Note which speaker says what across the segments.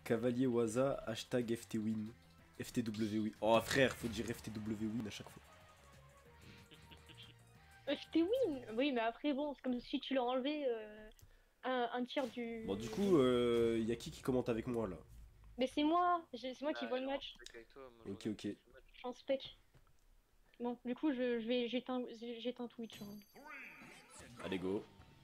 Speaker 1: Cavalier Waza, hashtag FTWin. FTWin. Oh frère, faut dire FTWin à chaque fois.
Speaker 2: J'étais win. Oui, mais après, bon, c'est comme si tu leur enlevais un tiers du.
Speaker 1: Bon, du coup, y a qui commente avec moi là?
Speaker 2: Mais c'est moi, c'est moi qui vois le
Speaker 3: J'ai
Speaker 2: match.
Speaker 3: rentré avec toi, moi
Speaker 1: Ok,
Speaker 3: je
Speaker 1: ok.
Speaker 3: regarde le match.
Speaker 2: Je suis en spec. Bon, du coup, j'éteins Twitch. Hein.
Speaker 1: Allez, go.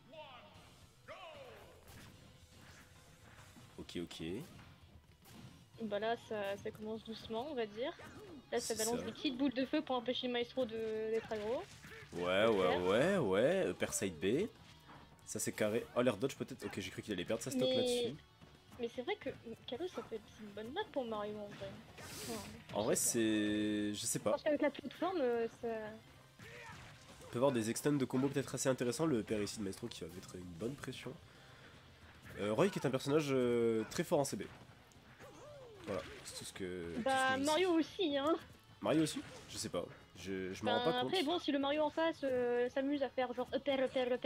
Speaker 1: Ok, ok.
Speaker 2: Bah là, ça commence doucement, on va dire. Là, ça
Speaker 1: C'est
Speaker 2: balance
Speaker 1: ça.
Speaker 2: des petites boules de feu pour empêcher le maestro d'être aggro.
Speaker 1: Ouais. Upper side B. Ça c'est carré. Oh, l'air dodge peut-être. Ok, j'ai cru qu'il allait perdre sa stock là-dessus.
Speaker 2: Mais c'est vrai que Kalos, ça peut être une bonne map pour Mario en vrai. Enfin,
Speaker 1: En vrai, c'est. Je sais pas.
Speaker 2: parce qu'avec la plateforme, ça.
Speaker 1: On peut avoir des extends de combo peut-être assez intéressants. Le père ici de Maestro qui va mettre une bonne pression. Roy qui est un personnage très fort en CB. Voilà, c'est tout ce que.
Speaker 2: Bah, Mario aussi, hein.
Speaker 1: Mario aussi? Je sais pas. Je m'en rends pas compte.
Speaker 2: Après, bon, si le Mario en face s'amuse à faire genre upper.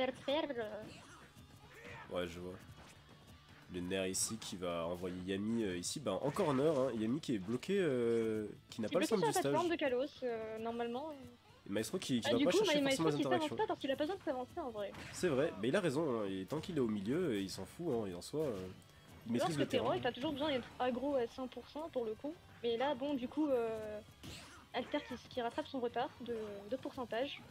Speaker 1: Ouais, je vois. Le Nair ici qui va envoyer Yami ici. Bah, en corner, hein. Yami qui est bloqué, qui n'a pas le centre du
Speaker 2: sur la plateforme
Speaker 1: stage.
Speaker 2: de Kalos, normalement.
Speaker 1: Et Maestro qui va
Speaker 2: Du
Speaker 1: pas
Speaker 2: coup,
Speaker 1: chercher forcément
Speaker 2: Maestro
Speaker 1: les
Speaker 2: qui s'avance
Speaker 1: interactions.
Speaker 2: pas parce qu'il a pas besoin de s'avancer en vrai.
Speaker 1: C'est vrai, mais il a raison. Hein. Et tant qu'il est au milieu, il s'en fout. Hein. Et en soi, il maîtrise le terrain.
Speaker 2: Parce que t'as toujours besoin d'être aggro à 100% pour le coup. Mais là, bon, du coup, Alter qui rattrape son retard de pourcentage.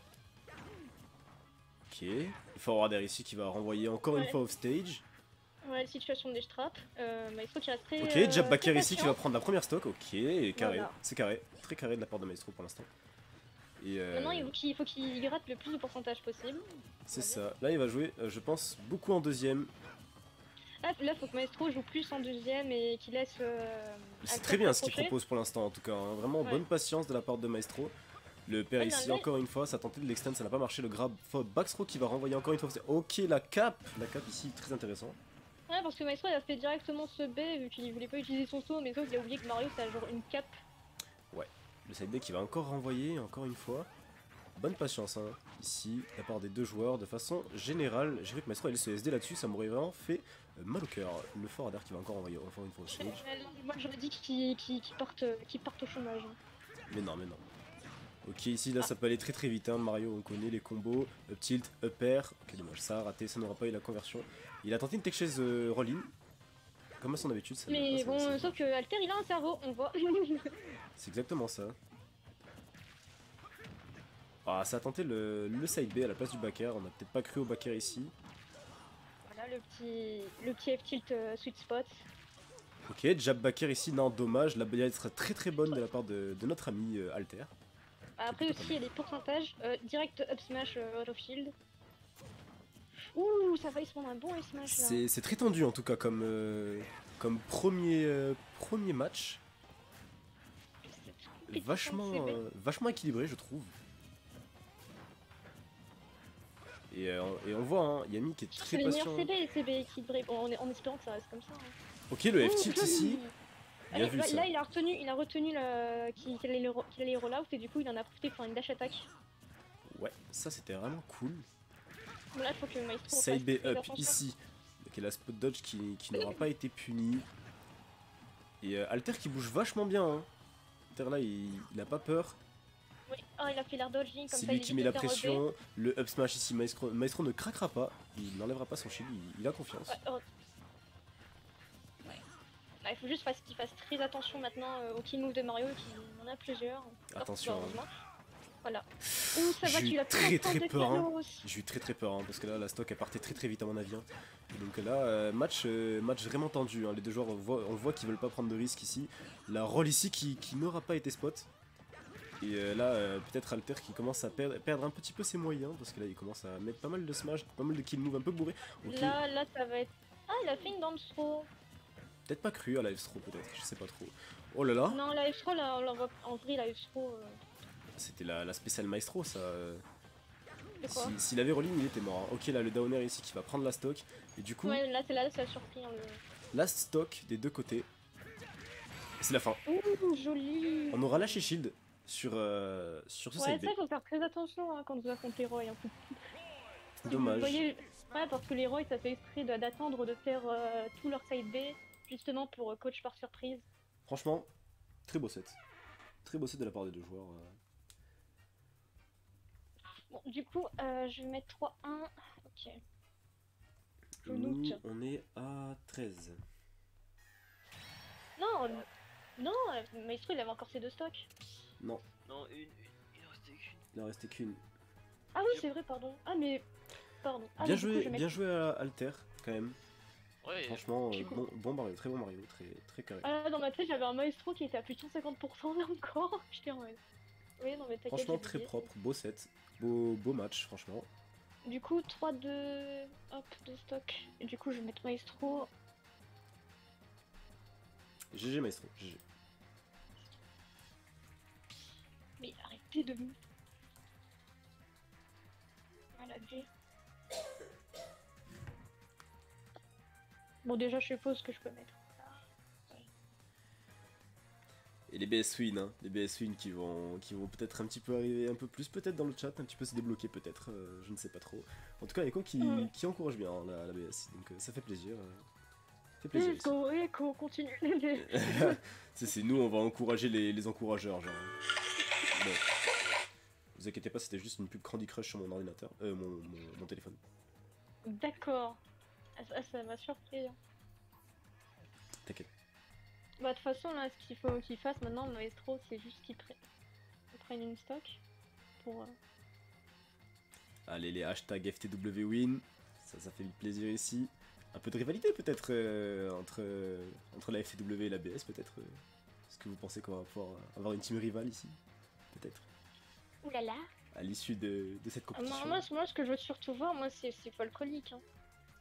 Speaker 1: Ok. Le forwarder ici qui va renvoyer encore une fois off stage.
Speaker 2: Ouais, la situation des straps. Maestro qui reste très.
Speaker 1: Ok, Jab Baker
Speaker 2: très
Speaker 1: ici qui
Speaker 2: patient.
Speaker 1: va prendre la première stock. Ok, carré.
Speaker 2: Voilà.
Speaker 1: C'est carré. Très carré de la part de Maestro pour l'instant. Et
Speaker 2: Maintenant, il faut qu'il gratte le plus de pourcentage possible.
Speaker 1: c'est ça. Là, il va jouer, je pense, beaucoup en deuxième.
Speaker 2: Là, faut que Maestro joue plus en deuxième et qu'il laisse.
Speaker 1: C'est très bien ce qu'il propose pour l'instant, en tout cas. Hein. Vraiment, bonne patience de la part de Maestro. Le père ici, encore une fois, ça a tenté de l'extend, ça n'a pas marché. Le grab backthrow qui va renvoyer encore une fois. Ok, la cape ici, très intéressant.
Speaker 2: Ouais, parce que Maestro il a fait directement ce B vu qu'il voulait pas utiliser son saut, mais sauf qu'il a oublié que Mario ça a genre une cape.
Speaker 1: Ouais, le side B qui va encore renvoyer, encore une fois. Bonne patience, hein, ici, de la part des deux joueurs, de façon générale. J'ai vu que Maestro allait se SD là-dessus, ça m'aurait vraiment fait mal au cœur. Le forwarder qui va encore envoyer encore une fois au stage.
Speaker 2: Moi j'aurais dit qu'il parte au chômage.
Speaker 1: Mais non, mais non. Ok, ici, là, ça peut aller très très vite. Hein. Mario, on connaît les combos. Up tilt, up air. Ok, dommage, ça a raté, ça n'aura pas eu la conversion. Il a tenté une tech chase roll-in. Comme à son habitude, ça
Speaker 2: mais bon, sauf que Alter, il a un cerveau, on voit.
Speaker 1: C'est exactement ça. Ah, ça a tenté le side B à la place du backer. On n'a peut-être pas cru au backer ici.
Speaker 2: Voilà, le petit F-tilt sweet spot.
Speaker 1: Ok, jab backer ici, non, dommage. La balayette sera très très bonne de la part de notre ami Alter.
Speaker 2: Après aussi, il y a des pourcentages. Direct up smash out of shield. Ouh, ça va, il se prendre un bon up smash là.
Speaker 1: C'est très tendu en tout cas comme premier match. Vachement équilibré, je trouve. Et on voit, hein, Yami qui est très patient.
Speaker 2: C'est les meilleurs CB équilibrés, bon, en espérant que ça reste comme ça. Hein.
Speaker 1: Ok, le F-tilt ici.
Speaker 2: Là, il a retenu qu'il allait rollout et du coup il en a profité pour faire une dash attack.
Speaker 1: Ouais, ça c'était vraiment cool.
Speaker 2: Bon, là, il faut que Maestro
Speaker 1: side B up ici. Ok, la spot dodge qui n'aura pas été punie. Et Alter qui bouge vachement bien. Hein. Alter là, il a pas peur.
Speaker 2: Oui, oh, il a fait l'air dodging comme ça.
Speaker 1: C'est lui qui met la pression. Le up smash ici, Maestro ne craquera pas. Il n'enlèvera pas son shield, il a confiance.
Speaker 2: Ouais, il faut juste qu'il fasse très attention maintenant au kill move de Mario, qui en a plusieurs.
Speaker 1: Attention.
Speaker 2: Voilà. Ouh, ça va, tu as
Speaker 1: très peur. Hein. J'ai eu très peur hein, parce que là la stock elle partait très vite à mon avis. Hein. Et donc là, match vraiment tendu. Hein. Les deux joueurs, on voit qu'ils veulent pas prendre de risques ici. La roll ici qui n'aura pas été spot. Et là, peut-être Alter qui commence à perdre un petit peu ses moyens parce que là il commence à mettre pas mal de smash, pas mal de kill move un peu bourré. Okay.
Speaker 2: Là, ça va être. Ah, il a fait une bounce throw.
Speaker 1: Peut-être pas cru à la F-throw peut-être, je sais pas trop. Oh là là.
Speaker 2: Non, la F-throw, là, on la voit en vrai, la F-throw.
Speaker 1: C'était la spéciale Maestro ça. S'il avait rolling il était mort. Hein. Ok là le downer ici qui va prendre la stock. Et du coup.
Speaker 2: Ouais là ça a surpris. Hein,
Speaker 1: last stock des deux côtés. C'est la fin.
Speaker 2: Ouh joli.
Speaker 1: On aura lâché shield sur ce side B.
Speaker 2: Ouais ça il faut faire très attention hein, quand vous affrontez les Roy. Hein.
Speaker 1: Dommage.
Speaker 2: Vous voyez, ouais parce que les Roy ça fait exprès d'attendre de faire tout leur side B justement pour coach par surprise.
Speaker 1: Franchement, très beau set. Très beau set de la part des deux joueurs.
Speaker 2: Bon, du coup, je vais mettre 3-1. Ok. Je
Speaker 1: Nous,
Speaker 2: note.
Speaker 1: on est à 13.
Speaker 2: Non, non, Maestro il avait encore ses 2 stocks.
Speaker 1: Non,
Speaker 3: Non, il en restait qu'une.
Speaker 1: il en restait qu'une.
Speaker 2: Ah oui, c'est vrai, pardon. Ah, mais. Pardon. Ah,
Speaker 1: Bien
Speaker 2: mais du coup,
Speaker 1: joué,
Speaker 2: je vais
Speaker 1: bien
Speaker 2: mettre-
Speaker 1: joué à Alter, quand même.
Speaker 3: Ouais,
Speaker 1: Franchement,
Speaker 2: Du coup-
Speaker 1: bon Mario, très bon Mario, très carré.
Speaker 2: Ah, dans ma tête, j'avais un Maestro qui était à plus de 150% là encore. J'étais en mode. Oui, non, mais t'inquiète.
Speaker 1: Franchement,
Speaker 2: j'ai
Speaker 1: très
Speaker 2: oublié.
Speaker 1: propre, beau set, beau match, franchement.
Speaker 2: Du coup, 3-2. Hop, 2 stocks. Et du coup, je vais mettre Maestro.
Speaker 1: GG Maestro, GG.
Speaker 2: Mais arrêtez de me. Voilà, G. Bon, déjà, je suppose que je peux mettre.
Speaker 1: Et les BS Win, hein, les BS Win qui vont peut-être un petit peu arriver un peu plus, peut-être dans le chat, un petit peu se débloquer peut-être, je ne sais pas trop. En tout cas, Echo qui encourage bien hein, la BS, donc ça fait plaisir. Fait plaisir ici.
Speaker 2: Echo, continue.
Speaker 1: C'est nous, on va encourager les encourageurs, genre. Bon. Vous inquiétez pas, c'était juste une pub Candy Crush sur mon ordinateur, mon téléphone.
Speaker 2: D'accord. Ça m'a surpris. Hein.
Speaker 1: T'inquiète.
Speaker 2: Bah, de toute façon, là, ce qu'il faut qu'il fasse maintenant, le Maestro, c'est juste qu'il prenne une stock pour.
Speaker 1: Allez, les hashtags FTW win, ça fait plaisir ici. Un peu de rivalité peut-être entre la FTW et la BS, peut-être. Est-ce que vous pensez qu'on va pouvoir avoir une team rivale ici? Peut-être.
Speaker 2: Ouh là là.
Speaker 1: À l'issue de cette compétition.
Speaker 2: Moi, ce que je veux surtout voir, moi, c'est folcolique. Hein.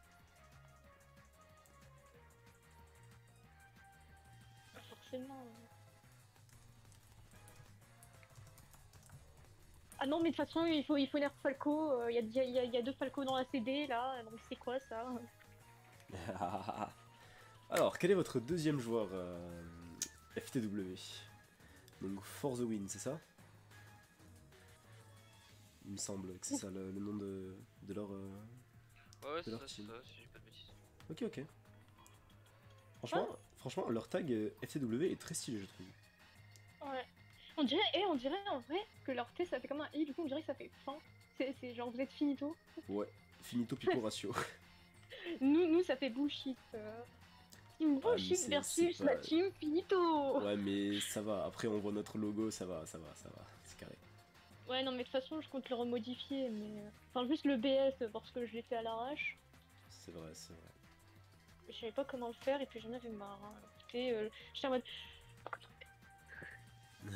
Speaker 2: Pas forcément. Ah non, mais de toute façon, il faut une air Falco. Il y a 2 Falco dans la CD là. Donc c'est quoi ça?
Speaker 1: Alors, quel est votre deuxième joueur FTW? Donc, For the Win, c'est ça? Il me semble que c'est ça le nom de leur.
Speaker 3: ouais, c'est
Speaker 1: leur
Speaker 3: ça,
Speaker 1: team.
Speaker 3: si j'ai pas de bêtises.
Speaker 1: Ok. Franchement, leur tag FTW est très stylé, je trouve.
Speaker 2: Ouais. On dirait en vrai que leur T ça fait comme un I, du coup on dirait que ça fait fin. C'est genre vous êtes finito.
Speaker 1: Ouais, finito pico ratio.
Speaker 2: Nous ça fait bullshit. Team
Speaker 1: Ah, mais
Speaker 2: bullshit
Speaker 1: c'est
Speaker 2: versus
Speaker 1: pas-
Speaker 2: la team finito.
Speaker 1: Ouais, mais ça va. Après, on voit notre logo, ça va. C'est carré.
Speaker 2: Ouais non mais de toute façon je compte le remodifier mais. Enfin juste le BS parce que je l'ai fait à l'arrache.
Speaker 1: C'est vrai.
Speaker 2: Je savais pas comment le faire et puis j'en avais marre. Hein. Écoutez, j'étais en mode.
Speaker 1: De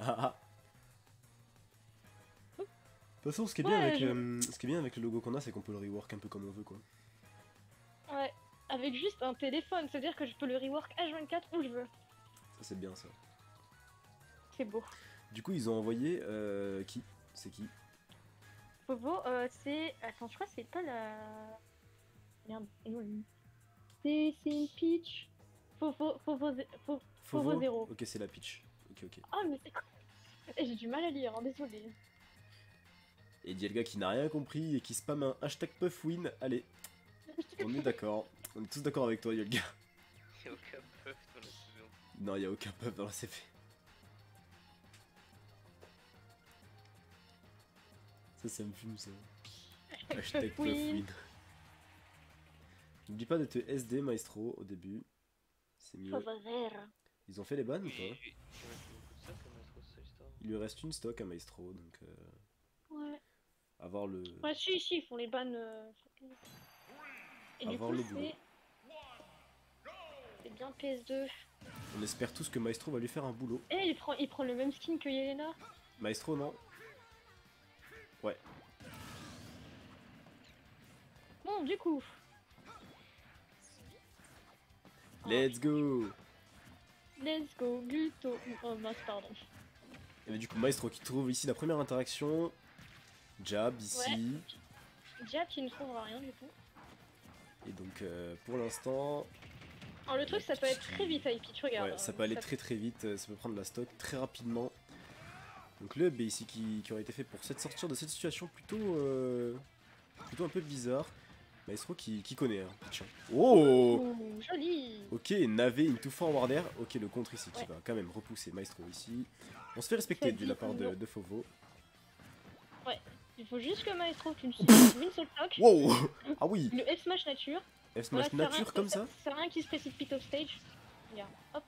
Speaker 1: toute façon, ce qui est
Speaker 2: Ouais,
Speaker 1: bien avec le logo qu'on a, c'est qu'on peut le rework un peu comme on veut, quoi.
Speaker 2: Ouais, avec juste un téléphone, c'est-à-dire que je peux le rework H24 où je veux.
Speaker 1: Ça, c'est bien, ça.
Speaker 2: C'est beau.
Speaker 1: Du coup, ils ont envoyé qui? C'est qui?
Speaker 2: Fovo, c'est. Attends, je crois que c'est pas la. Merde, c'est une pitch. Fovo 0.
Speaker 1: Ok, c'est la pitch. Ok.
Speaker 2: Ah, mais c'est quoi? J'ai du mal à lire, hein, désolé.
Speaker 1: Et Dialga qui n'a rien compris et qui spamme un hashtag puffwin. Allez, on est d'accord. On est tous d'accord avec toi, Dialga.
Speaker 3: Il y a aucun puff dans la saison.
Speaker 1: Non, il y a aucun puff dans la CP. Ça me fume, ça. Hashtag puffwin. N'oublie pas de te SD Maestro au début. C'est mieux.
Speaker 2: Fovo 0.
Speaker 1: Ils ont fait les bannes ou pas?
Speaker 3: Il reste beaucoup de ça comme Astro Soulstar.
Speaker 1: Il lui reste une stock à Maestro, donc
Speaker 2: Ouais.
Speaker 1: avoir le.
Speaker 2: Ouais, si, ils font les bannes. Et du
Speaker 1: Avoir
Speaker 2: coup,
Speaker 1: le boulot.
Speaker 2: c'est bien PS2.
Speaker 1: On espère tous que Maestro va lui faire un boulot.
Speaker 2: Et il prend le même skin que Yelena.
Speaker 1: Maestro, non? Ouais.
Speaker 2: Bon, du coup.
Speaker 1: Let's go!
Speaker 2: Let's go, Gluto. Oh mince, pardon.
Speaker 1: Et bah, du coup, Maestro qui trouve ici la première interaction. Jab ici.
Speaker 2: Jab qui ne trouvera rien du coup.
Speaker 1: Et donc, pour l'instant.
Speaker 2: Alors le truc, ça peut être très vite avec Peach, regarde.
Speaker 1: Ouais, ça peut aller très vite, ça peut prendre la stock très rapidement. Donc le hub est ici qui aurait été fait pour sortir de cette situation plutôt un peu bizarre. Maestro qui connaît, hein. Tiens. Oh.
Speaker 2: Ouh, joli.
Speaker 1: Ok, Navé into forward air. Ok, le contre ici qui
Speaker 2: Ouais.
Speaker 1: va quand même repousser Maestro ici. On se fait respecter de la part de Fauvo.
Speaker 2: Il faut juste que Maestro, tu me une seule toque.
Speaker 1: Wow. Ah oui.
Speaker 2: Le F smash nature.
Speaker 1: F smash
Speaker 2: Voilà,
Speaker 1: nature comme ça.
Speaker 2: C'est rien qui se précipite off stage. Regarde, hop.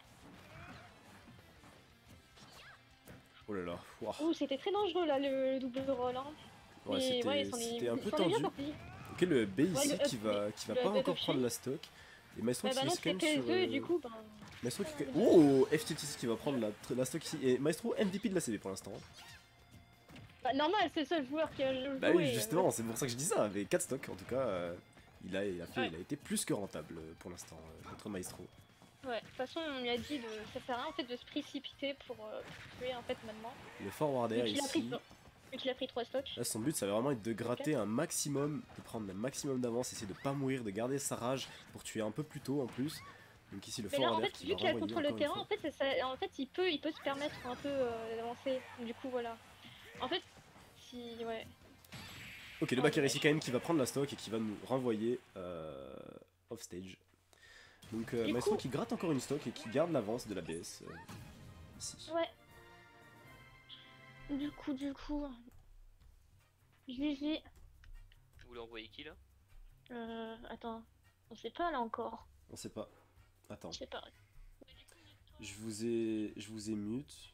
Speaker 1: Oh là là. Wow.
Speaker 2: Ouh, c'était très dangereux là le double roll. Hein.
Speaker 1: Ouais,
Speaker 2: Mais ouais,
Speaker 1: c'était un peu
Speaker 2: il s'en est bien
Speaker 1: tendu.
Speaker 2: sorti.
Speaker 1: Ok, le B ici
Speaker 2: Ouais, le
Speaker 1: qui va
Speaker 2: le
Speaker 1: pas
Speaker 2: up
Speaker 1: encore
Speaker 2: de
Speaker 1: prendre
Speaker 2: shield.
Speaker 1: la stock. Et Maestro qui
Speaker 2: Bah non,
Speaker 1: se
Speaker 2: c'est
Speaker 1: scanne sur...
Speaker 2: PS2 et du coup, ben...
Speaker 1: Maestro qui... Oh, FTT qui va prendre la stock ici. Et Maestro MVP de la CB pour l'instant.
Speaker 2: Bah, normal, c'est le seul joueur qui a joué.
Speaker 1: Bah oui, justement, c'est pour ça que je dis ça. Avec 4 stocks, en tout cas, il a été plus que rentable pour l'instant, contre Maestro.
Speaker 2: Ouais, de toute façon, on lui a dit de... ça sert à rien en fait de se précipiter pour tuer en fait maintenant.
Speaker 1: Le forward air ici.
Speaker 2: Vu qu'il a pris 3 stocks.
Speaker 1: Là, son but, ça va vraiment être de gratter un maximum, de prendre un maximum d'avance, essayer de pas mourir, de garder sa rage pour tuer un peu plus tôt en plus. Donc ici, le
Speaker 2: Mais là,
Speaker 1: forward
Speaker 2: en
Speaker 1: air
Speaker 2: fait,
Speaker 1: qui
Speaker 2: vu
Speaker 1: va
Speaker 2: qu'il a
Speaker 1: renvoyer
Speaker 2: contre le
Speaker 1: encore une
Speaker 2: terrain,
Speaker 1: fois.
Speaker 2: en fait, en fait il peut se permettre un peu d'avancer. Du coup, voilà. En fait, si... ouais.
Speaker 1: Ok, le backer ici quand même qui va prendre la stock et qui va nous renvoyer off stage. Donc Maestro qui gratte encore une stock et qui garde l'avance de la BS ici.
Speaker 2: Ouais. Du coup... GG.
Speaker 3: Vous voulez envoyer qui là?
Speaker 2: Attends. On sait pas là encore.
Speaker 1: On sait pas. Attends.
Speaker 2: Je sais pas.
Speaker 1: Je vous ai mute.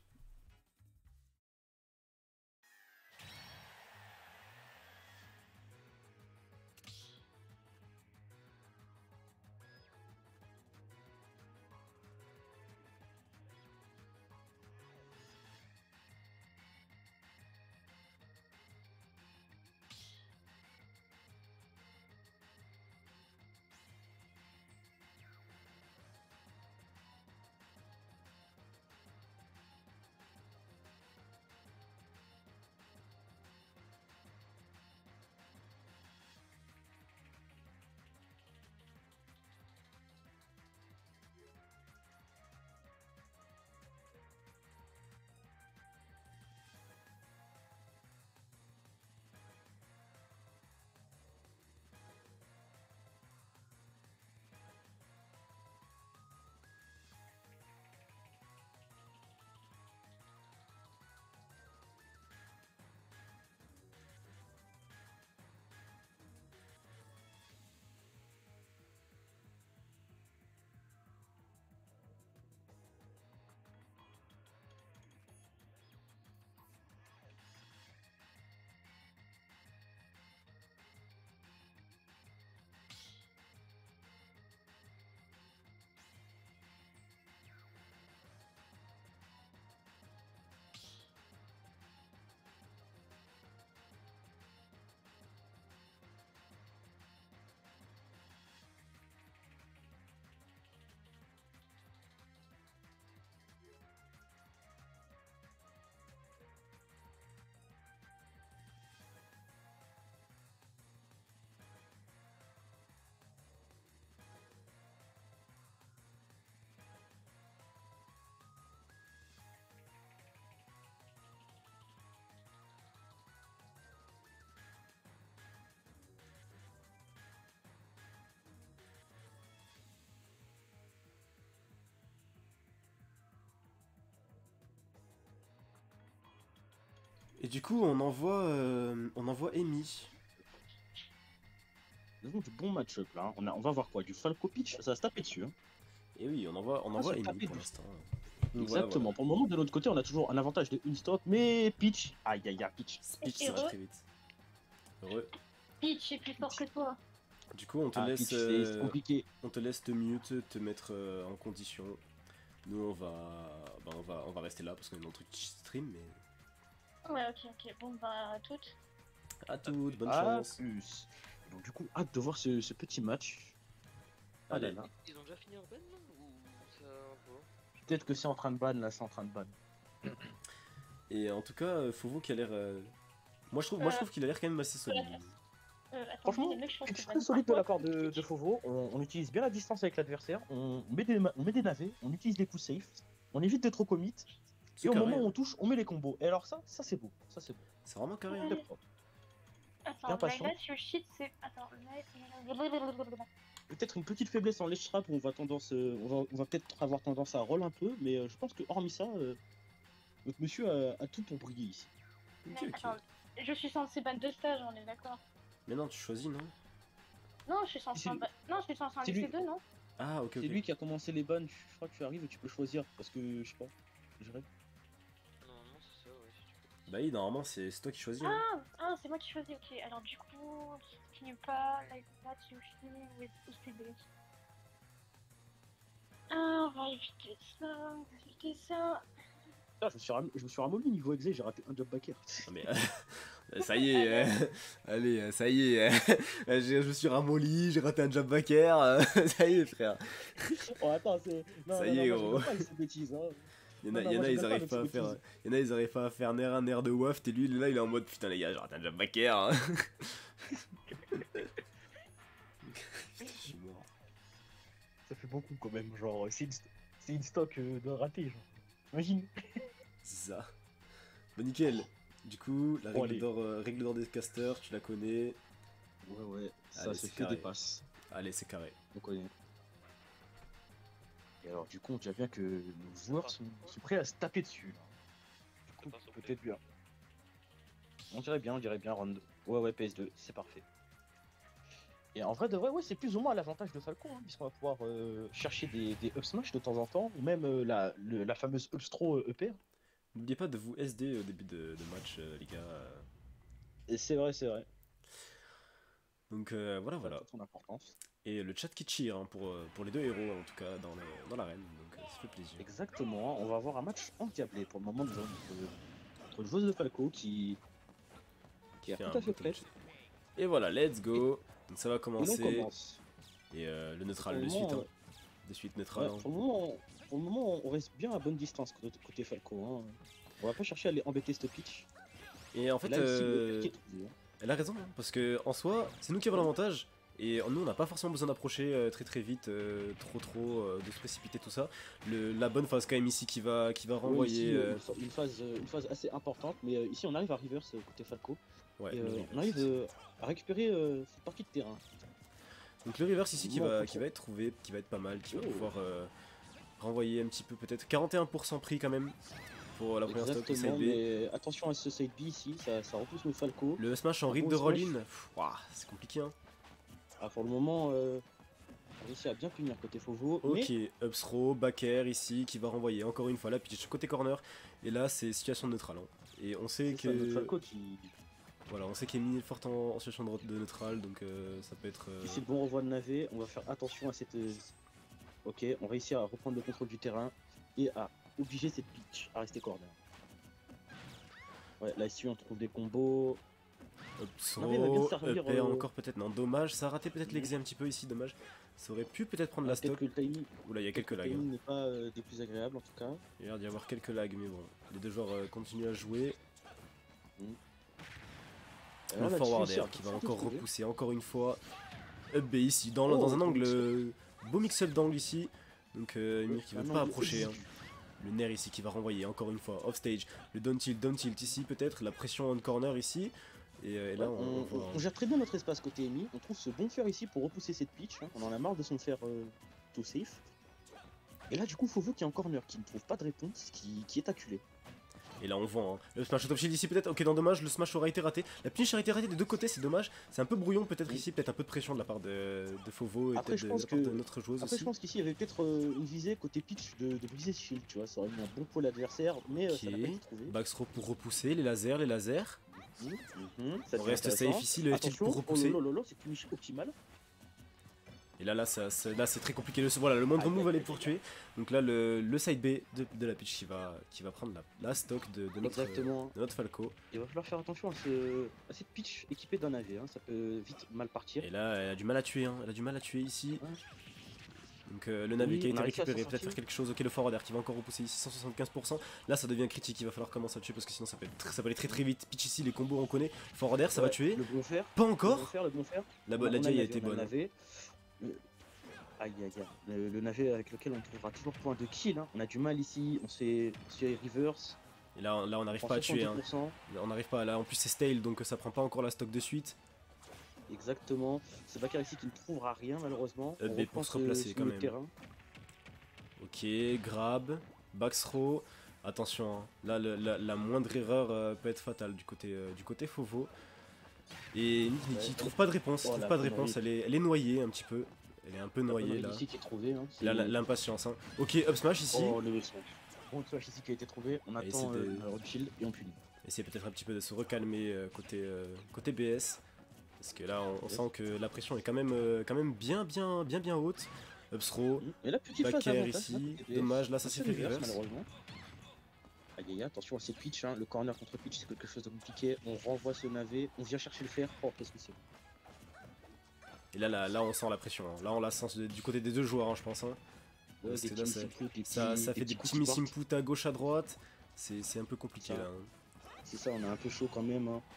Speaker 1: Et du coup, on envoie Amy.
Speaker 4: Nous avons du bon match-up là. Hein. On va voir quoi? Du Falco Pitch, ça va se taper dessus. Hein.
Speaker 1: Et oui, on envoie Amy pour l'instant.
Speaker 4: Exactement. Voilà. Pour le moment, de l'autre côté, on a toujours un avantage de une stock, mais Pitch, aïe aïe aïe, Pitch.
Speaker 1: Pitch, ça va très vite. Heureux.
Speaker 2: Pitch est plus fort que toi.
Speaker 1: Du coup, on te laisse.
Speaker 4: C'est compliqué.
Speaker 1: On te laisse te mute, te mettre en condition. Nous, on va rester là parce qu'on est dans le truc stream, mais.
Speaker 2: Ouais, ok. Bon, bah, à toutes.
Speaker 1: À toutes, bonne chance.
Speaker 4: Plus. Donc, du coup, hâte de voir ce petit match.
Speaker 1: Allez.
Speaker 3: Ils ont déjà fini en ban ou ça
Speaker 4: Peut-être que c'est en train de ban, là, c'est en train de ban.
Speaker 1: Et en tout cas, Fauvo qui a l'air. Moi, je trouve qu'il a l'air quand même assez solide.
Speaker 4: Franchement, c'est très solide de la part de Fauvo. On utilise bien la distance avec l'adversaire. On met des navets, on utilise des coups safe, on évite d'être trop commit. Et au moment où on touche, on met les combos. Et alors ça c'est beau. Ça c'est beau.
Speaker 1: C'est vraiment carré.
Speaker 4: Très propre.
Speaker 2: Attends, Layla sur shit, c'est. Attends,
Speaker 4: peut-être une petite faiblesse en ledge trap où on va tendance, on va peut-être avoir tendance à roll un peu, mais je pense que hormis ça, notre monsieur a tout pour briller ici.
Speaker 2: Okay, okay. Attends, je suis censé ban de stage, on est d'accord.
Speaker 1: Mais non, tu choisis, non?
Speaker 2: Non, je suis censé en laisser 2, non?
Speaker 1: Ah, ok,
Speaker 4: c'est lui qui a commencé les bans, je crois que tu arrives et tu peux choisir, parce que, je sais pas, je rêve.
Speaker 3: Normalement, c'est ça, ouais, si tu peux.
Speaker 1: Bah oui, normalement, c'est toi qui choisis.
Speaker 2: Ah, c'est moi qui choisis, ok. Alors du coup, continue pas, like that, Yoshi, with OCD. Ah, on va éviter ça.
Speaker 4: Ah, je me suis ramolli niveau exé, j'ai raté un job backer.
Speaker 1: Ah, mais ça y est, allez, ça y est, je me suis ramolli, j'ai raté un job backer, ça y est, frère.
Speaker 4: Oh, attends, c'est.
Speaker 1: Ça y est, gros.
Speaker 4: Bêtises, hein.
Speaker 1: Il y en a, ils arrivent pas à faire. Il y en a, ils arrivent pas à faire nerf un nerf de waft, et lui, là, il est en mode putain, les gars, j'ai raté un job backer. Je suis mort.
Speaker 4: Ça fait beaucoup quand même, genre, c'est une stock de raté, genre. Imagine.
Speaker 1: C'est ça. Bah nickel. Du coup, la règle d'or des casters, tu la connais.
Speaker 4: Ouais, ça se fait des passes.
Speaker 1: Allez, c'est carré.
Speaker 4: On connaît. Et alors, du coup, on dirait bien que nos joueurs sont prêts à se taper dessus. Du coup, peut-être bien. On dirait bien, round 2. Ouais, PS2, c'est parfait. Et en vrai, de vrai, ouais, c'est plus ou moins l'avantage de Falco, hein, puisqu'on va pouvoir chercher des up smash de temps en temps, ou même la fameuse up throw EP.
Speaker 1: N'oubliez pas de vous SD au début de match, les gars.
Speaker 4: Et c'est vrai.
Speaker 1: Donc voilà.
Speaker 4: Son importance.
Speaker 1: Et le chat qui cheer hein, pour les deux héros, en tout cas, dans l'arène, donc ça fait plaisir.
Speaker 4: Exactement, on va avoir un match endiablé pour le moment entre le joueur de Falco qui est tout à fait prêt.
Speaker 1: Et voilà, let's go. Donc ça va commencer.
Speaker 4: Et
Speaker 1: le neutral, de suite. Hein. De suite neutral.
Speaker 4: Ouais, pour le moment, on reste bien à bonne distance côté Falco. Hein. On va pas chercher à aller embêter ce pitch.
Speaker 1: Et en fait, elle a raison, hein, parce que en soi, c'est nous qui avons l'avantage. Et nous, on n'a pas forcément besoin d'approcher très vite, trop, de se précipiter, tout ça. La bonne phase quand même ici qui va renvoyer.
Speaker 4: Ici, une phase assez importante, mais ici on arrive à reverse côté Falco.
Speaker 1: Ouais,
Speaker 4: et on arrive à récupérer cette partie de terrain.
Speaker 1: Donc le reverse ici qui va être trouvé, qui va être pas mal, qui va pouvoir renvoyer un petit peu peut-être 41% prix quand même pour la première stock side B.
Speaker 4: Mais attention à ce side B ici, ça repousse le Falco.
Speaker 1: Le smash en rythme de roll-in, c'est compliqué hein.
Speaker 4: Ah, pour le moment, on réussit à bien punir côté Fauveau.
Speaker 1: Ok, up throw, back air ici qui va renvoyer encore une fois là, pitch côté corner. Et là c'est situation neutrale. Hein. Et on sait que.
Speaker 4: Falco qui...
Speaker 1: Voilà, on sait qu'il est mis fort en situation de neutrale, donc ça peut être.
Speaker 4: Ici le bon renvoi de navet, on va faire attention à cette. Ok, on réussit à reprendre le contrôle du terrain et à obliger cette pitch à rester corner. Ouais, là ici on trouve des combos.
Speaker 1: Encore peut-être, non, dommage, ça a raté peut-être l'exé un petit peu ici, dommage. Ça aurait pu peut-être prendre la stock. Oula, il y a quelques lags.
Speaker 4: Le timing n'est pas des plus agréables en tout cas.
Speaker 1: Il y a l'air d'y avoir quelques lags, mais bon, les deux joueurs continuent à jouer. Le forwarder qui va encore repousser encore une fois. Up B ici, dans un angle, beau mix-up d'angle ici. Donc Ymir qui va pas approcher. Hein. Le Nair ici qui va renvoyer encore une fois off stage. Le down tilt ici peut-être, la pression on corner ici. Et là
Speaker 4: on gère très bien notre espace côté Emi. On trouve ce bon fer ici pour repousser cette pitch. Hein. On en a marre de son fer too safe. Et là du coup Fauveau qui est en corner, qui ne trouve pas de réponse, qui est acculé.
Speaker 1: Et là on vend, hein. Le smash top shield ici peut-être, ok non dommage, le smash aura été raté. La punish a été ratée des deux côtés, c'est dommage. C'est un peu brouillon peut-être ici, peut-être un peu de pression de la part de Fauveau et peut-être de notre joueuse aussi.
Speaker 4: Je pense qu'ici il y avait peut-être une visée côté pitch de briser ce shield, tu vois, ça aurait mis un bon pôle adversaire, mais ça n'a pas été trouvé.
Speaker 1: Backthrow pour repousser, les lasers. On reste safe ici, le tilt pour repousser.
Speaker 4: C'est punish optimal.
Speaker 1: Et là c'est très compliqué. Voilà, le moindre move allait pour tuer. Donc là, le side B de la pitch qui va prendre la stock de notre Falco.
Speaker 4: Il va falloir faire attention à cette pitch équipée d'un AV. Hein. Ça peut vite mal partir.
Speaker 1: Et là, elle a du mal à tuer. Hein. Elle a du mal à tuer ici. Ouais. Donc le navi qui a été récupéré, peut-être faire quelque chose. Ok, le forwarder qui va encore repousser ici 175%. Là, ça devient critique. Il va falloir commencer à tuer parce que sinon ça peut aller très vite. Pitch ici, les combos on connaît. Forwarder, ça va tuer.
Speaker 4: Le bon fer.
Speaker 1: Pas encore.
Speaker 4: Le bon fer.
Speaker 1: La DI a été bonne.
Speaker 4: Aïe. Le navet avec lequel on trouvera toujours point de kill. Hein. On a du mal ici, on s'est reverse.
Speaker 1: Et là on n'arrive pas à tuer. Hein. On n'arrive pas. Là en plus c'est stale donc ça prend pas encore la stock de suite.
Speaker 4: Exactement. C'est Bakar ici qui ne trouvera rien malheureusement.
Speaker 1: Mais pour se replacer quand même. Terrain. Ok, grab, backthrow. Attention, hein. Là la moindre erreur peut être fatale du côté Fauveau. Et qui trouve pas de réponse, elle est noyée un petit peu. Elle est un peu noyée là.
Speaker 4: Ici qui est trouvé, hein.
Speaker 1: L'impatience. Hein. Ok, up smash ici.
Speaker 4: Oh, le bon smash ici qui a été trouvé. On attend le shield et on punit.
Speaker 1: Essayer peut-être un petit peu de se recalmer côté BS. Parce que là on sent que la pression est quand même bien haute. Upthrow, backer ici. Dommage, là ça s'est fait reverse.
Speaker 4: Malheureusement. Aïe, attention à ces pitch, hein. Le corner contre pitch c'est quelque chose de compliqué. On renvoie ce navet, on vient chercher le fer. Oh, qu'est-ce que c'est.
Speaker 1: Et là on sent la pression, hein. Là on la sent du côté des deux joueurs, hein, je pense. Hein.
Speaker 4: Ouais,
Speaker 1: ça fait des petits miss input à gauche à droite. C'est un peu compliqué là. Hein.
Speaker 4: C'est ça, on est un peu chaud quand même. Hein.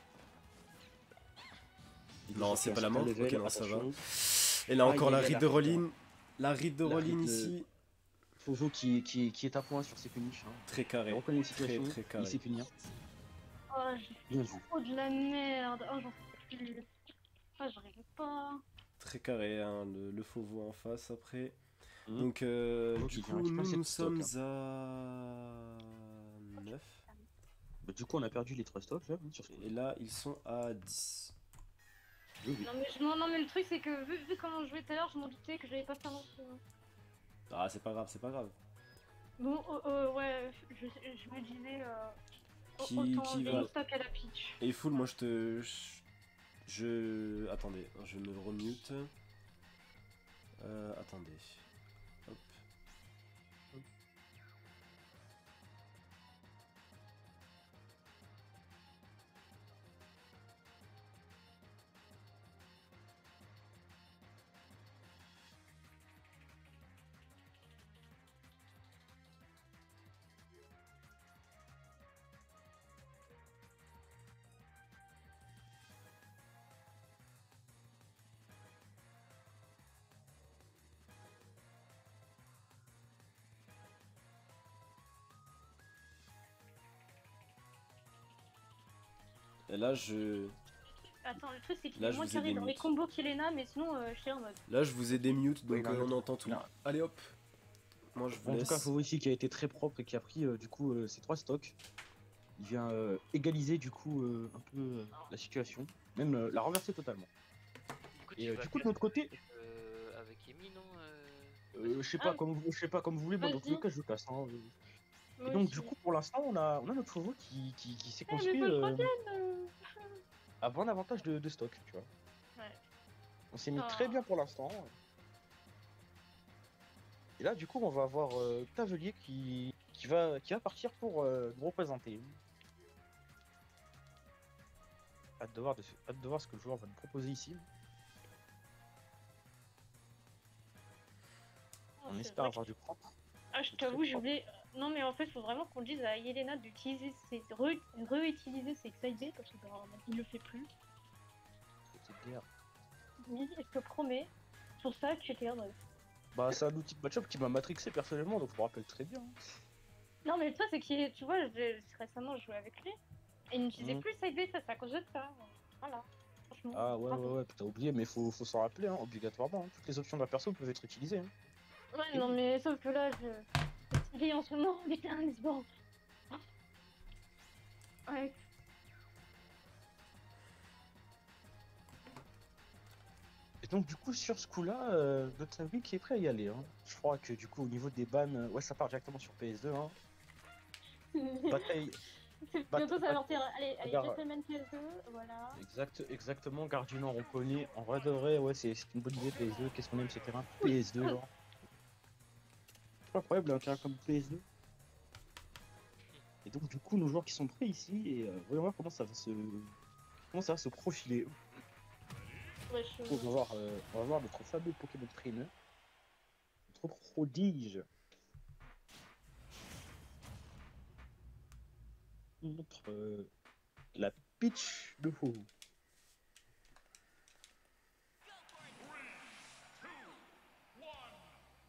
Speaker 1: Non, c'est pas la mort. Ok, non, ça va. Et là encore la read de Rollin. La read de Rollin ici.
Speaker 4: Fauveau qui est à point sur ses punishes. Hein.
Speaker 1: Très carré.
Speaker 4: Il reconnaît les situations,
Speaker 1: très carré.
Speaker 4: Il sait punir.
Speaker 2: Oh, j'ai trop de la merde. Oh, j'en peux plus. Ah, j'arrive pas.
Speaker 1: Très carré, hein, le Fauveau en face après. Donc, du coup, nous sommes à 9.
Speaker 4: Bah, du coup, on a perdu les 3 stocks là.
Speaker 1: Et là, ils sont à 10.
Speaker 4: Oui.
Speaker 2: Non, mais le truc, c'est que vu comment je jouais tout à l'heure, je m'en doutais que j'avais pas fait un autre.
Speaker 1: Ah, c'est pas grave, c'est pas grave.
Speaker 2: Bon, ouais, je me disais.
Speaker 1: Qui va
Speaker 2: stock à la pitch.
Speaker 1: Et full, moi attendez, je me remute. Attendez. Hop. Et là,
Speaker 2: Attends, le truc c'est qu'il est moins carré dans les combos qu'Elena, mais sinon je suis en mode.
Speaker 1: Là, je vous ai démute, donc on entend tout. Allez hop. Moi, je vous laisse.
Speaker 4: En tout cas, Fauveau ici qui a été très propre et qui a pris du coup ces 3 stocks. Il vient égaliser du coup un peu la situation, même la renverser totalement. Et du coup de notre côté,
Speaker 3: avec Amy,
Speaker 4: non je sais pas comme vous voulez, moi dans tous les cas je casse. Hein. Et donc du coup pour l'instant on a notre Fauveau qui s'est construit à bon avantage de stock, tu vois.
Speaker 2: Ouais.
Speaker 4: On s'est mis très bien pour l'instant. Et là du coup on va avoir Cavelier qui va partir pour nous représenter. Hâte de voir ce que le joueur va nous proposer ici. On espère avoir du propre.
Speaker 2: Ah, je t'avoue, j'ai oublié. Non, mais en fait, il faut vraiment qu'on dise à Yelena d'utiliser réutiliser ses XID parce que il le fait plus.
Speaker 4: C'est clair.
Speaker 2: Oui, je te promets. Pour ça que j'étais en mode.
Speaker 4: Bah, c'est un outil de match-up qui m'a matrixé personnellement, donc je me rappelle très bien.
Speaker 2: Non, mais le truc, c'est que tu vois, récemment, je jouais avec lui. Et il n'utilisait plus XID, ça, c'est à cause de ça. Voilà. Franchement.
Speaker 4: Ah, ouais, t'as oublié, mais faut s'en rappeler, hein, obligatoirement. Hein. Toutes les options de la perso peuvent être utilisées. Hein.
Speaker 2: Ouais, non, mais sauf que là, je suis en ce moment, putain, let's go. Ouais.
Speaker 4: Et donc, du coup, sur ce coup-là, notre ami qui est prêt à y aller. Hein. Je crois que, du coup, au niveau des bans, ouais, ça part directement sur PS2. Hein. Bataille.
Speaker 2: Bientôt, ça va sortir. Allez, Gentleman PS2, voilà.
Speaker 4: Exactement, Garde du Nord, on connaît. En vrai de vrai, ouais, c'est une bonne idée, PS2. Qu'est-ce qu'on aime ces terrains PS2, genre. C'est incroyable, un terrain comme PS2. Et donc, du coup, nos joueurs qui sont prêts ici, et voyons voir comment ça va se profiler.
Speaker 2: Ouais,
Speaker 4: on va voir notre fameux Pokémon Trainer. Notre prodige. Notre la pitch de fou.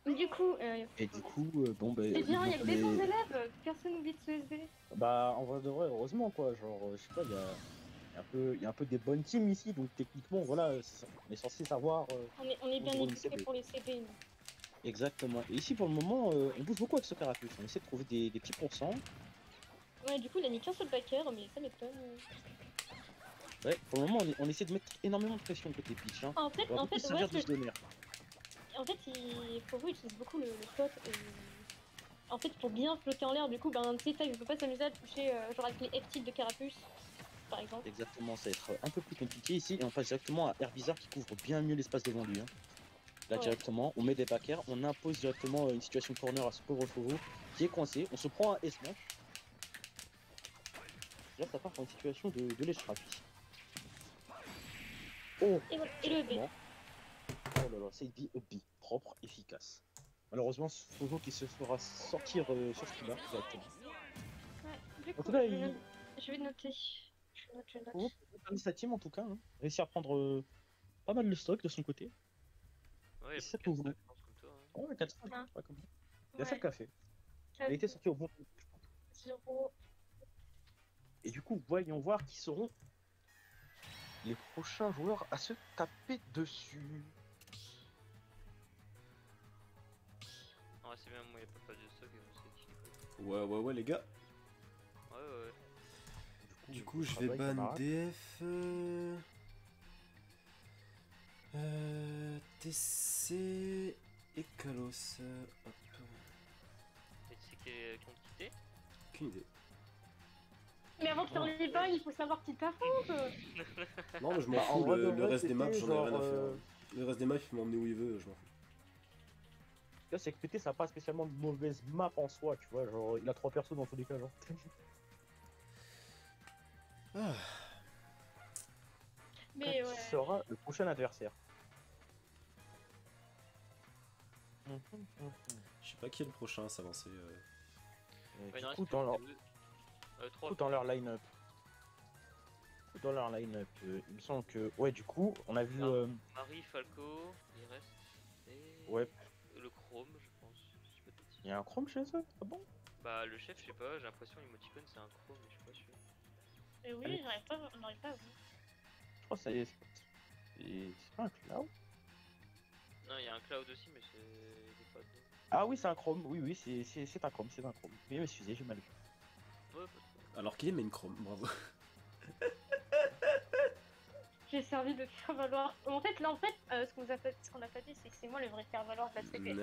Speaker 2: Du coup,
Speaker 4: Et du coup, bon, bah.
Speaker 2: c'est bien, il y a que des
Speaker 4: mais-
Speaker 2: bons élèves, personne n'oublie de ce SD.
Speaker 4: Bah, en vrai de vrai, heureusement, quoi. Genre, je sais pas, il y a un peu des bonnes teams ici, donc techniquement, voilà, on est censé savoir
Speaker 2: On est
Speaker 4: où
Speaker 2: bien
Speaker 4: jouer une
Speaker 2: équipés
Speaker 4: CB.
Speaker 2: pour les CB, nous.
Speaker 4: Exactement. Et ici, pour le moment, on bouge beaucoup avec ce carapuce. On essaie de trouver des petits pourcents.
Speaker 2: Ouais, du coup, il a mis qu'un seul backer, mais ça m'étonne.
Speaker 4: Ouais, pour le moment, on essaie de mettre énormément de pression côté pitch. Hein.
Speaker 2: En fait,
Speaker 4: On va
Speaker 2: en
Speaker 4: beaucoup
Speaker 2: fait,
Speaker 4: se
Speaker 2: ouais,
Speaker 4: servir de ce donner.
Speaker 2: Foro utilise beaucoup le flotte. En fait, pour bien flotter en l'air, du coup, ben, tu sais, ça, il peut pas s'amuser à toucher, genre avec les F-tilt de Carapuce, par exemple.
Speaker 4: Exactement, ça va être un peu plus compliqué ici. Et on passe directement à Herbizarre qui couvre bien mieux l'espace devant lui. Hein. Là,
Speaker 2: Ouais.
Speaker 4: directement, on met des backers, on impose directement une situation corner à ce pauvre Foro qui est coincé. On se prend un S-Smash. Là, ça part pour une situation de l'échappe ici. Oh,
Speaker 2: Et voilà, et le B.
Speaker 4: directement. Oh là là, c'est B, propre, efficace. Malheureusement, Foro qui se fera sortir sur ce coup-là directement.
Speaker 2: Ouais, du
Speaker 4: En
Speaker 2: coup,
Speaker 4: tout cas,
Speaker 2: je vais noter. Je note.
Speaker 4: Foro a permis sa team en tout cas. Hein. Réussi à prendre pas mal de stock de son côté.
Speaker 3: Ouais,
Speaker 4: Et
Speaker 3: il
Speaker 4: c'est
Speaker 3: y a
Speaker 4: tout.
Speaker 3: plus de 4 je pense, comme toi. Hein.
Speaker 4: Ouais, 4 5,
Speaker 2: Ah,
Speaker 4: pas comme ça. Il a fait
Speaker 2: ouais,
Speaker 4: le café. Il a été sorti au bon moment.
Speaker 2: 0.
Speaker 4: Et du coup, voyons voir qui seront les prochains joueurs à se taper dessus.
Speaker 3: En vrai, c'est bien, moi, il n'y a pas de stock et on sait qui.
Speaker 1: Ouais, les gars.
Speaker 3: Ouais.
Speaker 1: Du coup, je vais ban DF. TC et Kalos. Hop.
Speaker 3: Et tu sais quel compte quitter?
Speaker 1: Aucune idée.
Speaker 2: Mais avant de faire les bans, il faut savoir qui t'affronte.
Speaker 1: Non, mais je m'en
Speaker 4: Bah, en
Speaker 1: fous,
Speaker 4: vrai de
Speaker 1: le
Speaker 4: vrai,
Speaker 1: reste des maps,
Speaker 4: c'était
Speaker 1: j'en ai rien à
Speaker 4: genre,
Speaker 1: faire. Le reste des maps, il peut m'emmener où il veut, je m'en fous.
Speaker 4: Là, c'est que PT, ça n'a pas spécialement de mauvaise map en soi, tu vois. Genre, il a 3 persos dans tous les cas, genre.
Speaker 1: Ah.
Speaker 2: Mais
Speaker 4: Qui
Speaker 2: ouais.
Speaker 4: sera le prochain adversaire?
Speaker 1: Je sais pas qui est le prochain à s'avancer.
Speaker 3: Ouais,
Speaker 4: Du
Speaker 3: il en
Speaker 4: coup,
Speaker 3: reste
Speaker 4: dans leur,
Speaker 3: plus que 3.
Speaker 4: dans leur line-up. Dans leur line-up, il me semble que. Ouais, du coup, on a vu.
Speaker 3: Marie, Falco, il reste. Et.
Speaker 4: Ouais,
Speaker 3: Le Chrome, je pense. Si je dis pas de bêtises.
Speaker 4: il y a un Chrome chez eux? Ah bon?
Speaker 3: Bah, le chef, je sais pas, j'ai l'impression l'emoticon c'est un Chrome, mais je suis pas sûr.
Speaker 2: Et oui, on n'arrive pas à vous.
Speaker 4: Je crois que c'est pas un Cloud?
Speaker 3: Non, il y a un Cloud aussi, mais c'est. Il est pas dedans.
Speaker 4: Ah oui, c'est un Chrome. Oui, c'est un Chrome, c'est un Chrome. Oui, excusez, j'ai mal vu.
Speaker 3: Ouais, parce que.
Speaker 1: Alors qu'il est main chrome, bravo.
Speaker 2: J'ai servi de faire valoir. En fait, là, ce qu'on a pas dit, c'est que c'est moi le vrai faire valoir de la CP.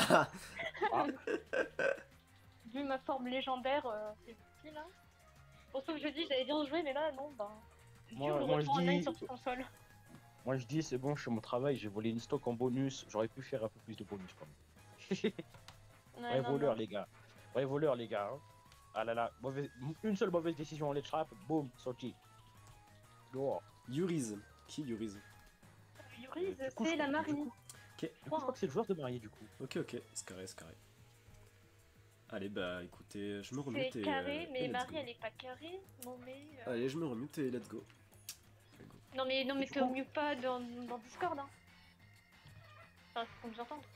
Speaker 2: Vu ma forme légendaire, c'est qui là? Pour ça que je dis, j'allais bien jouer, mais là, non, ben.
Speaker 4: Moi,
Speaker 2: le
Speaker 4: moi, je
Speaker 2: retour online
Speaker 4: dis-
Speaker 2: sur console.
Speaker 4: Moi je dis, c'est bon, je fais mon travail, j'ai volé une stock en bonus, j'aurais pu faire un peu plus de bonus quand même.
Speaker 2: Ouais,
Speaker 4: Ouais,
Speaker 2: non,
Speaker 4: voleur,
Speaker 2: non.
Speaker 4: les gars. Ouais, voleur, les gars. Hein. Ah là là, une seule mauvaise décision en let's trap, boum, sorti. Dehors.
Speaker 1: Yuriz. Qui Yuriz?
Speaker 2: Yuriz,
Speaker 4: Du coup,
Speaker 2: c'est la
Speaker 4: du
Speaker 2: marine.
Speaker 4: coup,
Speaker 1: Ok,
Speaker 4: du coup, je crois que c'est le joueur de marié du coup.
Speaker 1: ok, c'est carré, c'est carré. Allez, bah écoutez, je me remute
Speaker 2: C'est
Speaker 1: et.
Speaker 2: carré, mais
Speaker 1: et let's
Speaker 2: Marie,
Speaker 1: go.
Speaker 2: elle est pas carrée. Non, mais.
Speaker 1: Allez, je me remute et let's go.
Speaker 2: Non, mais
Speaker 4: Du
Speaker 2: te
Speaker 4: coup-
Speaker 2: mute pas dans Discord, hein. Enfin, faut nous entendre.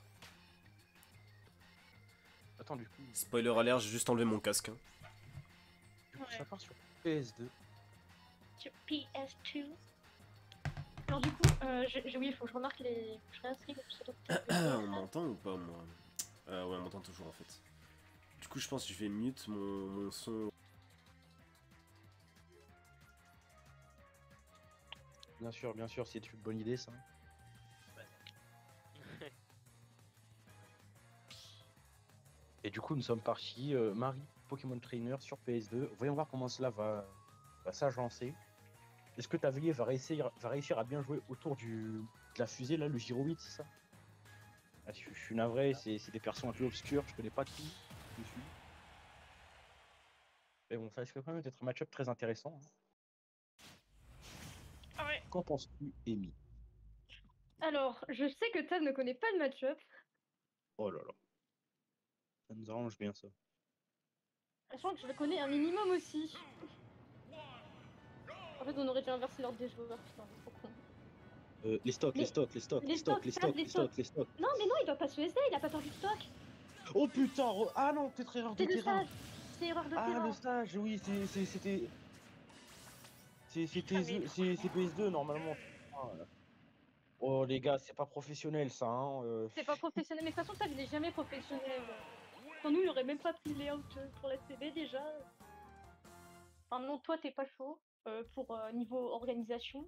Speaker 4: Attends, du coup,
Speaker 1: Spoiler alert, j'ai juste enlevé mon casque. Hein.
Speaker 2: Ouais.
Speaker 4: ça part sur PS2.
Speaker 2: Sur PS2. Alors, du coup, oui, il faut que je remarque les. Je réinscris le pseudo.
Speaker 1: On m'entend ou pas, moi? Ouais, on m'entend toujours en fait. Du coup, je pense que je vais mute mon son.
Speaker 4: Bien sûr, c'est une bonne idée ça. Et du coup, nous sommes partis, Marie, Pokémon Trainer sur PS2. Voyons voir comment cela va s'agencer. Est-ce que Tavillier va réussir à bien jouer autour de la fusée, là, le Giro 8, c'est ça? Ah, je suis navré, c'est des persos un peu obscurs, je connais pas tout dessus. Mais bon, ça risque quand même d'être un match-up très intéressant. Hein.
Speaker 2: Ah ouais.
Speaker 4: Qu'en penses-tu, Amy?
Speaker 2: Alors, je sais que Tab ne connaît pas le match-up.
Speaker 4: Oh là là. Ça nous arrange bien ça.
Speaker 2: Sachant que je le connais un minimum aussi. En fait, on aurait dû inverser l'ordre des joueurs, putain, c'est trop con.
Speaker 4: Les stocks,
Speaker 2: Mais
Speaker 4: les stocks, les stocks,
Speaker 2: les
Speaker 4: les stocks,
Speaker 2: stocks,
Speaker 4: les
Speaker 2: ça,
Speaker 4: stocks,
Speaker 2: les
Speaker 4: les stocks,
Speaker 2: stocks.
Speaker 4: les stocks.
Speaker 2: Non, mais non, il doit pas se SD, il a pas perdu de stock.
Speaker 4: Oh putain, ah non, peut-être erreur de
Speaker 2: C'est le
Speaker 4: terrain.
Speaker 2: stage. C'est erreur de
Speaker 4: Ah, le
Speaker 2: terrain.
Speaker 4: stage, oui, c'était.
Speaker 2: Putain, mais
Speaker 4: C'est PS2 normalement. Ah, oh les gars, c'est pas professionnel ça, hein.
Speaker 2: c'est pas professionnel. Mais de toute façon, ça, il est jamais professionnel. Sans nous, il aurait même pas pris le layout pour la CB déjà. Enfin, non, toi, t'es pas chaud pour niveau organisation.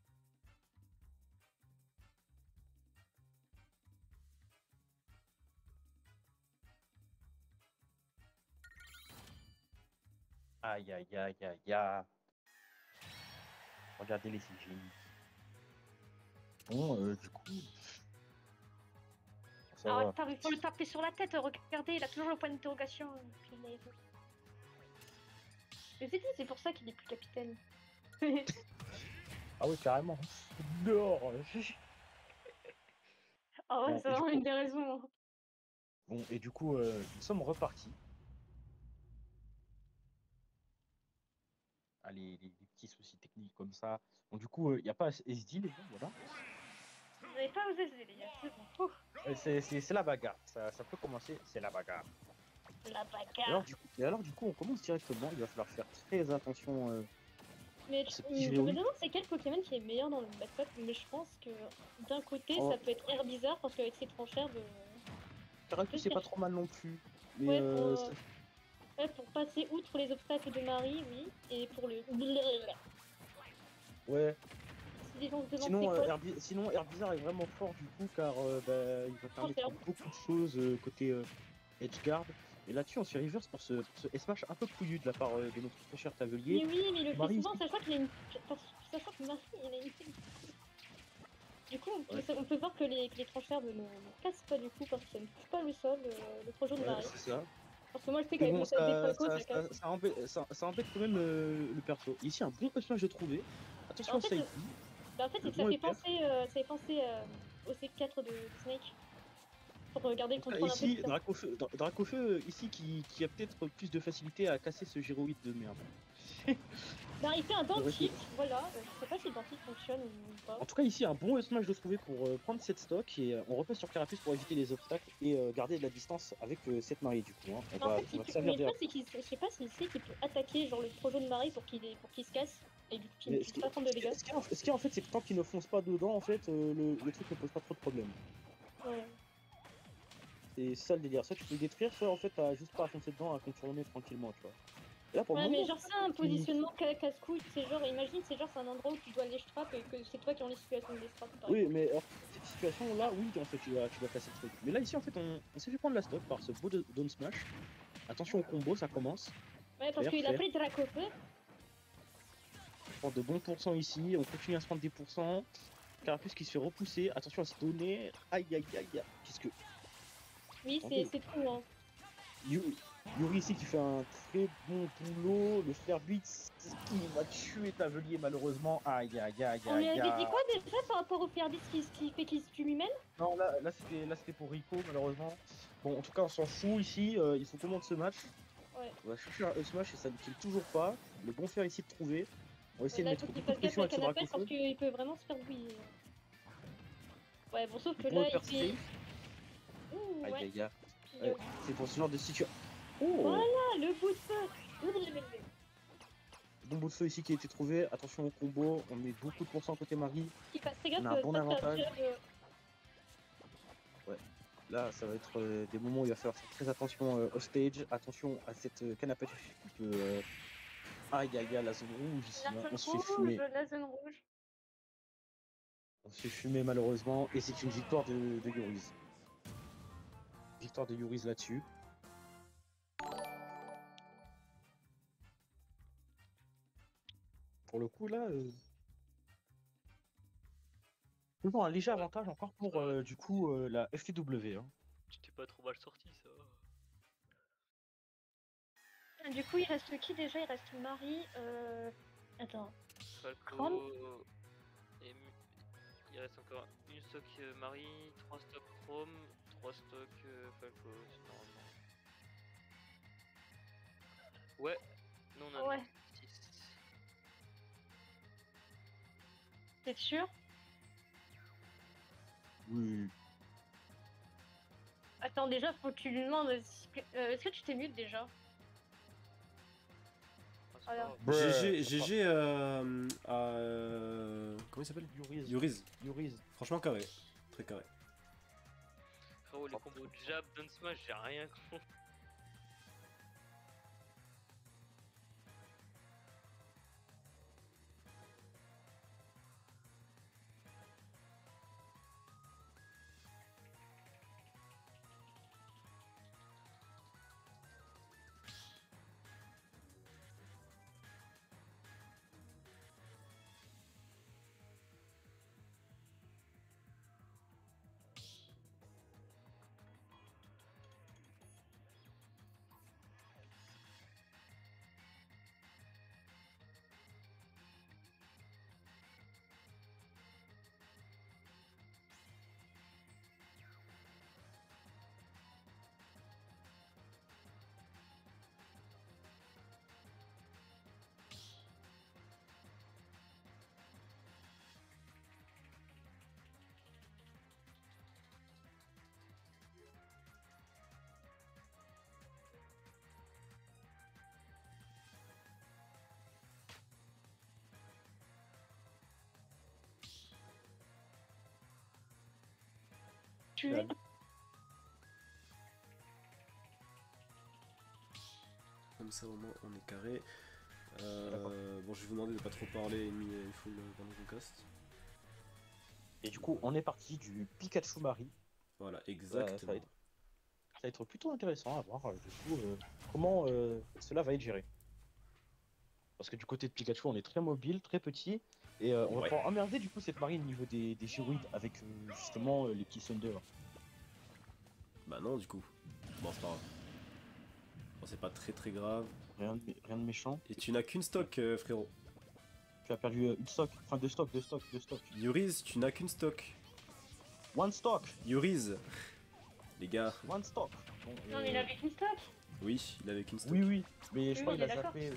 Speaker 4: Aïe aïe aïe aïe aïe. Regardez les CG. Bon, du coup, ça
Speaker 2: Ah,
Speaker 4: va.
Speaker 2: faut le taper sur la tête. Regardez, il a toujours le point d'interrogation. Mais c'est pour ça qu'il est plus capitaine.
Speaker 4: Ah oui, carrément. Dehors.
Speaker 2: Ah ouais,
Speaker 4: Bon,
Speaker 2: c'est
Speaker 4: et du
Speaker 2: vraiment
Speaker 4: coup,
Speaker 2: une des raisons.
Speaker 4: bon, et du coup, nous sommes repartis. Ah, les petits soucis techniques comme ça. Bon, du coup, il n'y a pas SD, les gars, voilà.
Speaker 2: Vous n'avez pas osé, les gars. C'est bon. Ouh,
Speaker 4: C'est la bagarre. Ça peut commencer, c'est la bagarre.
Speaker 2: la
Speaker 4: Et alors,
Speaker 2: bagarre.
Speaker 4: du coup, on commence directement. Il va falloir faire très attention
Speaker 2: Mais
Speaker 4: à ce
Speaker 2: je
Speaker 4: petit
Speaker 2: me
Speaker 4: géoïde.
Speaker 2: demande c'est quel Pokémon qui est meilleur dans le battle. Mais je pense que d'un côté,
Speaker 4: Oh,
Speaker 2: ça peut être Herbizarre parce qu'avec ses tranchères de.
Speaker 4: Carapuce, c'est pas trop mal non plus. Mais
Speaker 2: Ouais, ouais, pour passer outre les obstacles de Marie, oui. Et pour le.
Speaker 4: ouais.
Speaker 2: Si défense devant ses
Speaker 4: Sinon,
Speaker 2: potes,
Speaker 4: sinon, Herbizarre est vraiment fort du coup, car bah, il va permettre
Speaker 2: tranchères.
Speaker 4: beaucoup de choses côté Edgeguard. Et là-dessus, on se fait reverse pour ce S-Smash un peu pouillu de la part de notre très cher Tavelier.
Speaker 2: Mais oui, mais il le fait
Speaker 4: Marie
Speaker 2: souvent,
Speaker 4: ici.
Speaker 2: sachant qu'il a une. Sachant que Marie, il a une. Du coup,
Speaker 4: Ouais,
Speaker 2: on peut voir que les tranchères ne cassent pas du coup parce que ça ne touche pas le sol, le projet de
Speaker 4: ouais,
Speaker 2: Marie.
Speaker 4: c'est ça.
Speaker 2: Parce que moi, je sais
Speaker 4: Mais
Speaker 2: qu'avec
Speaker 4: bon,
Speaker 2: le sel des Falco, ça casse.
Speaker 4: ça embête quand même le perso. Ici, un bon S-Smash de trouver. Attention
Speaker 2: En
Speaker 4: au
Speaker 2: fait,
Speaker 4: safety.
Speaker 2: c'est
Speaker 4: Le
Speaker 2: que ça
Speaker 4: bon
Speaker 2: fait
Speaker 4: EPR.
Speaker 2: penser, au C4 de Snake. Pour garder le
Speaker 4: En tout cas,
Speaker 2: contrôle un peu du
Speaker 4: ici,
Speaker 2: temps.
Speaker 4: Dracofeu, ici, qui a peut-être plus de facilité à casser ce gyroïde de merde.
Speaker 2: Ben, il fait un
Speaker 4: J'aurais
Speaker 2: dentiste, voilà. Je sais pas si le dentiste fonctionne ou pas.
Speaker 4: En tout cas, ici, un bon smash de trouver pour prendre cette stock et on repasse sur Carapuce pour éviter les obstacles et garder de la distance avec cette Marie du coup. Hein.
Speaker 2: En fait,
Speaker 4: On va
Speaker 2: mais
Speaker 4: servir
Speaker 2: le
Speaker 4: des
Speaker 2: truc, c'est qu'il, je sais pas s'il sait qu'il peut attaquer genre le projet de Marie pour qu'il se casse et qu'il ne
Speaker 4: Mais
Speaker 2: puisse pas prendre de dégâts.
Speaker 4: ce qui est en fait, c'est que tant qu'il ne fonce pas dedans, en fait, le truc ne pose pas trop de problèmes.
Speaker 2: Ouais.
Speaker 4: C'est ça le délire. Soit tu peux le détruire, soit en fait, t'as juste pas à foncer dedans, à contourner tranquillement, tu vois. Et là, pour le
Speaker 2: Ouais, mais
Speaker 4: moment,
Speaker 2: genre, c'est un positionnement casse-couille. C'est genre, imagine, c'est un endroit où tu dois les strap et que c'est toi qui en les situations de les strap.
Speaker 4: oui, mais alors, cette situation-là, oui, en fait, tu dois casser le truc. Mais là, ici, en fait, on s'est fait prendre la stock par ce beau down smash. Attention au combo, ça commence.
Speaker 2: Ouais, parce qu'il a pris Dracofeu.
Speaker 4: On prend de bons pourcents ici, on continue à se prendre des pourcents. Carapuce qui se fait repousser, attention à se donner. Aïe aïe aïe aïe. Qu'est-ce que.
Speaker 2: Oui, c'est tout, hein.
Speaker 4: Yuri ici qui fait un très bon boulot. Le Flare Blitz qui va tuer Tavelier malheureusement. Aïe aïe aïe
Speaker 2: On lui
Speaker 4: aïe
Speaker 2: avait dit
Speaker 4: aïe.
Speaker 2: quoi déjà par rapport au Fairbis qui fait qu'il se tue lui-même?
Speaker 4: Non, là c'était pour Rico malheureusement. Bon, en tout cas, on s'en fout ici. Il faut qu'on monte ce match.
Speaker 2: Ouais.
Speaker 4: On va chercher un smash et ça ne kill toujours pas. Le bon fer ici de trouver. On va essayer
Speaker 2: Là,
Speaker 4: de
Speaker 2: il faut
Speaker 4: mettre
Speaker 2: qu'il
Speaker 4: beaucoup de
Speaker 2: fasse gaffe
Speaker 4: pression
Speaker 2: à
Speaker 4: avec ce
Speaker 2: Canapé parce
Speaker 4: Dracofeu.
Speaker 2: qu'il peut vraiment se faire bouillir. Ouais, bon, sauf que
Speaker 4: Bon
Speaker 2: là, il
Speaker 4: hyper
Speaker 2: fait.
Speaker 4: safe.
Speaker 2: Ouh,
Speaker 4: Aïe
Speaker 2: ouais.
Speaker 4: aïe aïe. Ouais, c'est pour ce genre de situation. Oh,
Speaker 2: Voilà, le bout de feu.
Speaker 4: bon bout de feu ici qui a été trouvé. Attention au combo. On met beaucoup de pourcents côté Marie.
Speaker 2: Il fasse très gaffe
Speaker 4: On a un bon
Speaker 2: pas de faire
Speaker 4: avantage.
Speaker 2: tirer
Speaker 4: Ouais. Là, ça va être des moments où il va falloir faire très attention au stage. Attention à cette canne à pêche qui peut. Aïe aïe aïe, la zone rouge ici.
Speaker 2: la
Speaker 4: Hein.
Speaker 2: zone
Speaker 4: On se fait
Speaker 2: rouge,
Speaker 4: fumer.
Speaker 2: la zone rouge.
Speaker 4: On se fait fumer malheureusement. Et c'est une victoire de Yuriz. Victoire de Yuriz là-dessus. Pour le coup, là. Toujours un léger avantage encore pour du coup la FTW. Hein.
Speaker 3: Tu t'es pas trop mal sorti, ça.
Speaker 2: Du coup, il reste qui déjà? Il reste Marie. Attends. Chrome.
Speaker 3: Falco. Et il reste encore une stock Marie, 3 stocks Chrome, 3 stocks Falco, normalement. Ouais, non, on a
Speaker 2: Ouais.
Speaker 3: 6.
Speaker 2: T'es sûr?
Speaker 4: Oui.
Speaker 2: Attends, déjà, faut que tu lui demandes. Est-ce que tu t'es mute déjà? Alors.
Speaker 1: GG à... comment il s'appelle? Yuriz. Franchement carré. Très carré.
Speaker 3: Frérot, les combos jab, down smash, j'ai rien contre.
Speaker 1: Comme ça au moins on est carré. Bon, je vais vous demander de pas trop parler, il faut pendant qu'on caste.
Speaker 4: Et du coup, on est parti du Pikachu Marie.
Speaker 1: Voilà, exactement.
Speaker 4: Ça va être plutôt intéressant à voir du coup comment cela va être géré. Parce que du côté de Pikachu, on est très mobile, très petit, et on va pouvoir emmerder du coup cette Marie au niveau des gyroïdes avec justement les petits Thunder.
Speaker 1: Bah non, du coup. Bon, c'est pas grave. Bon, c'est pas très grave.
Speaker 4: Rien de méchant.
Speaker 1: Et tu n'as qu'une stock, frérot.
Speaker 4: Tu as perdu une stock, enfin deux stocks.
Speaker 1: Yuriz, tu n'as qu'une stock.
Speaker 4: One stock.
Speaker 1: Yuriz. Les gars.
Speaker 4: One stock.
Speaker 2: Bon, non, mais il avait qu'une stock.
Speaker 1: Oui, il avait qu'une stock.
Speaker 4: Oui, mais je crois qu'il a
Speaker 2: zappé.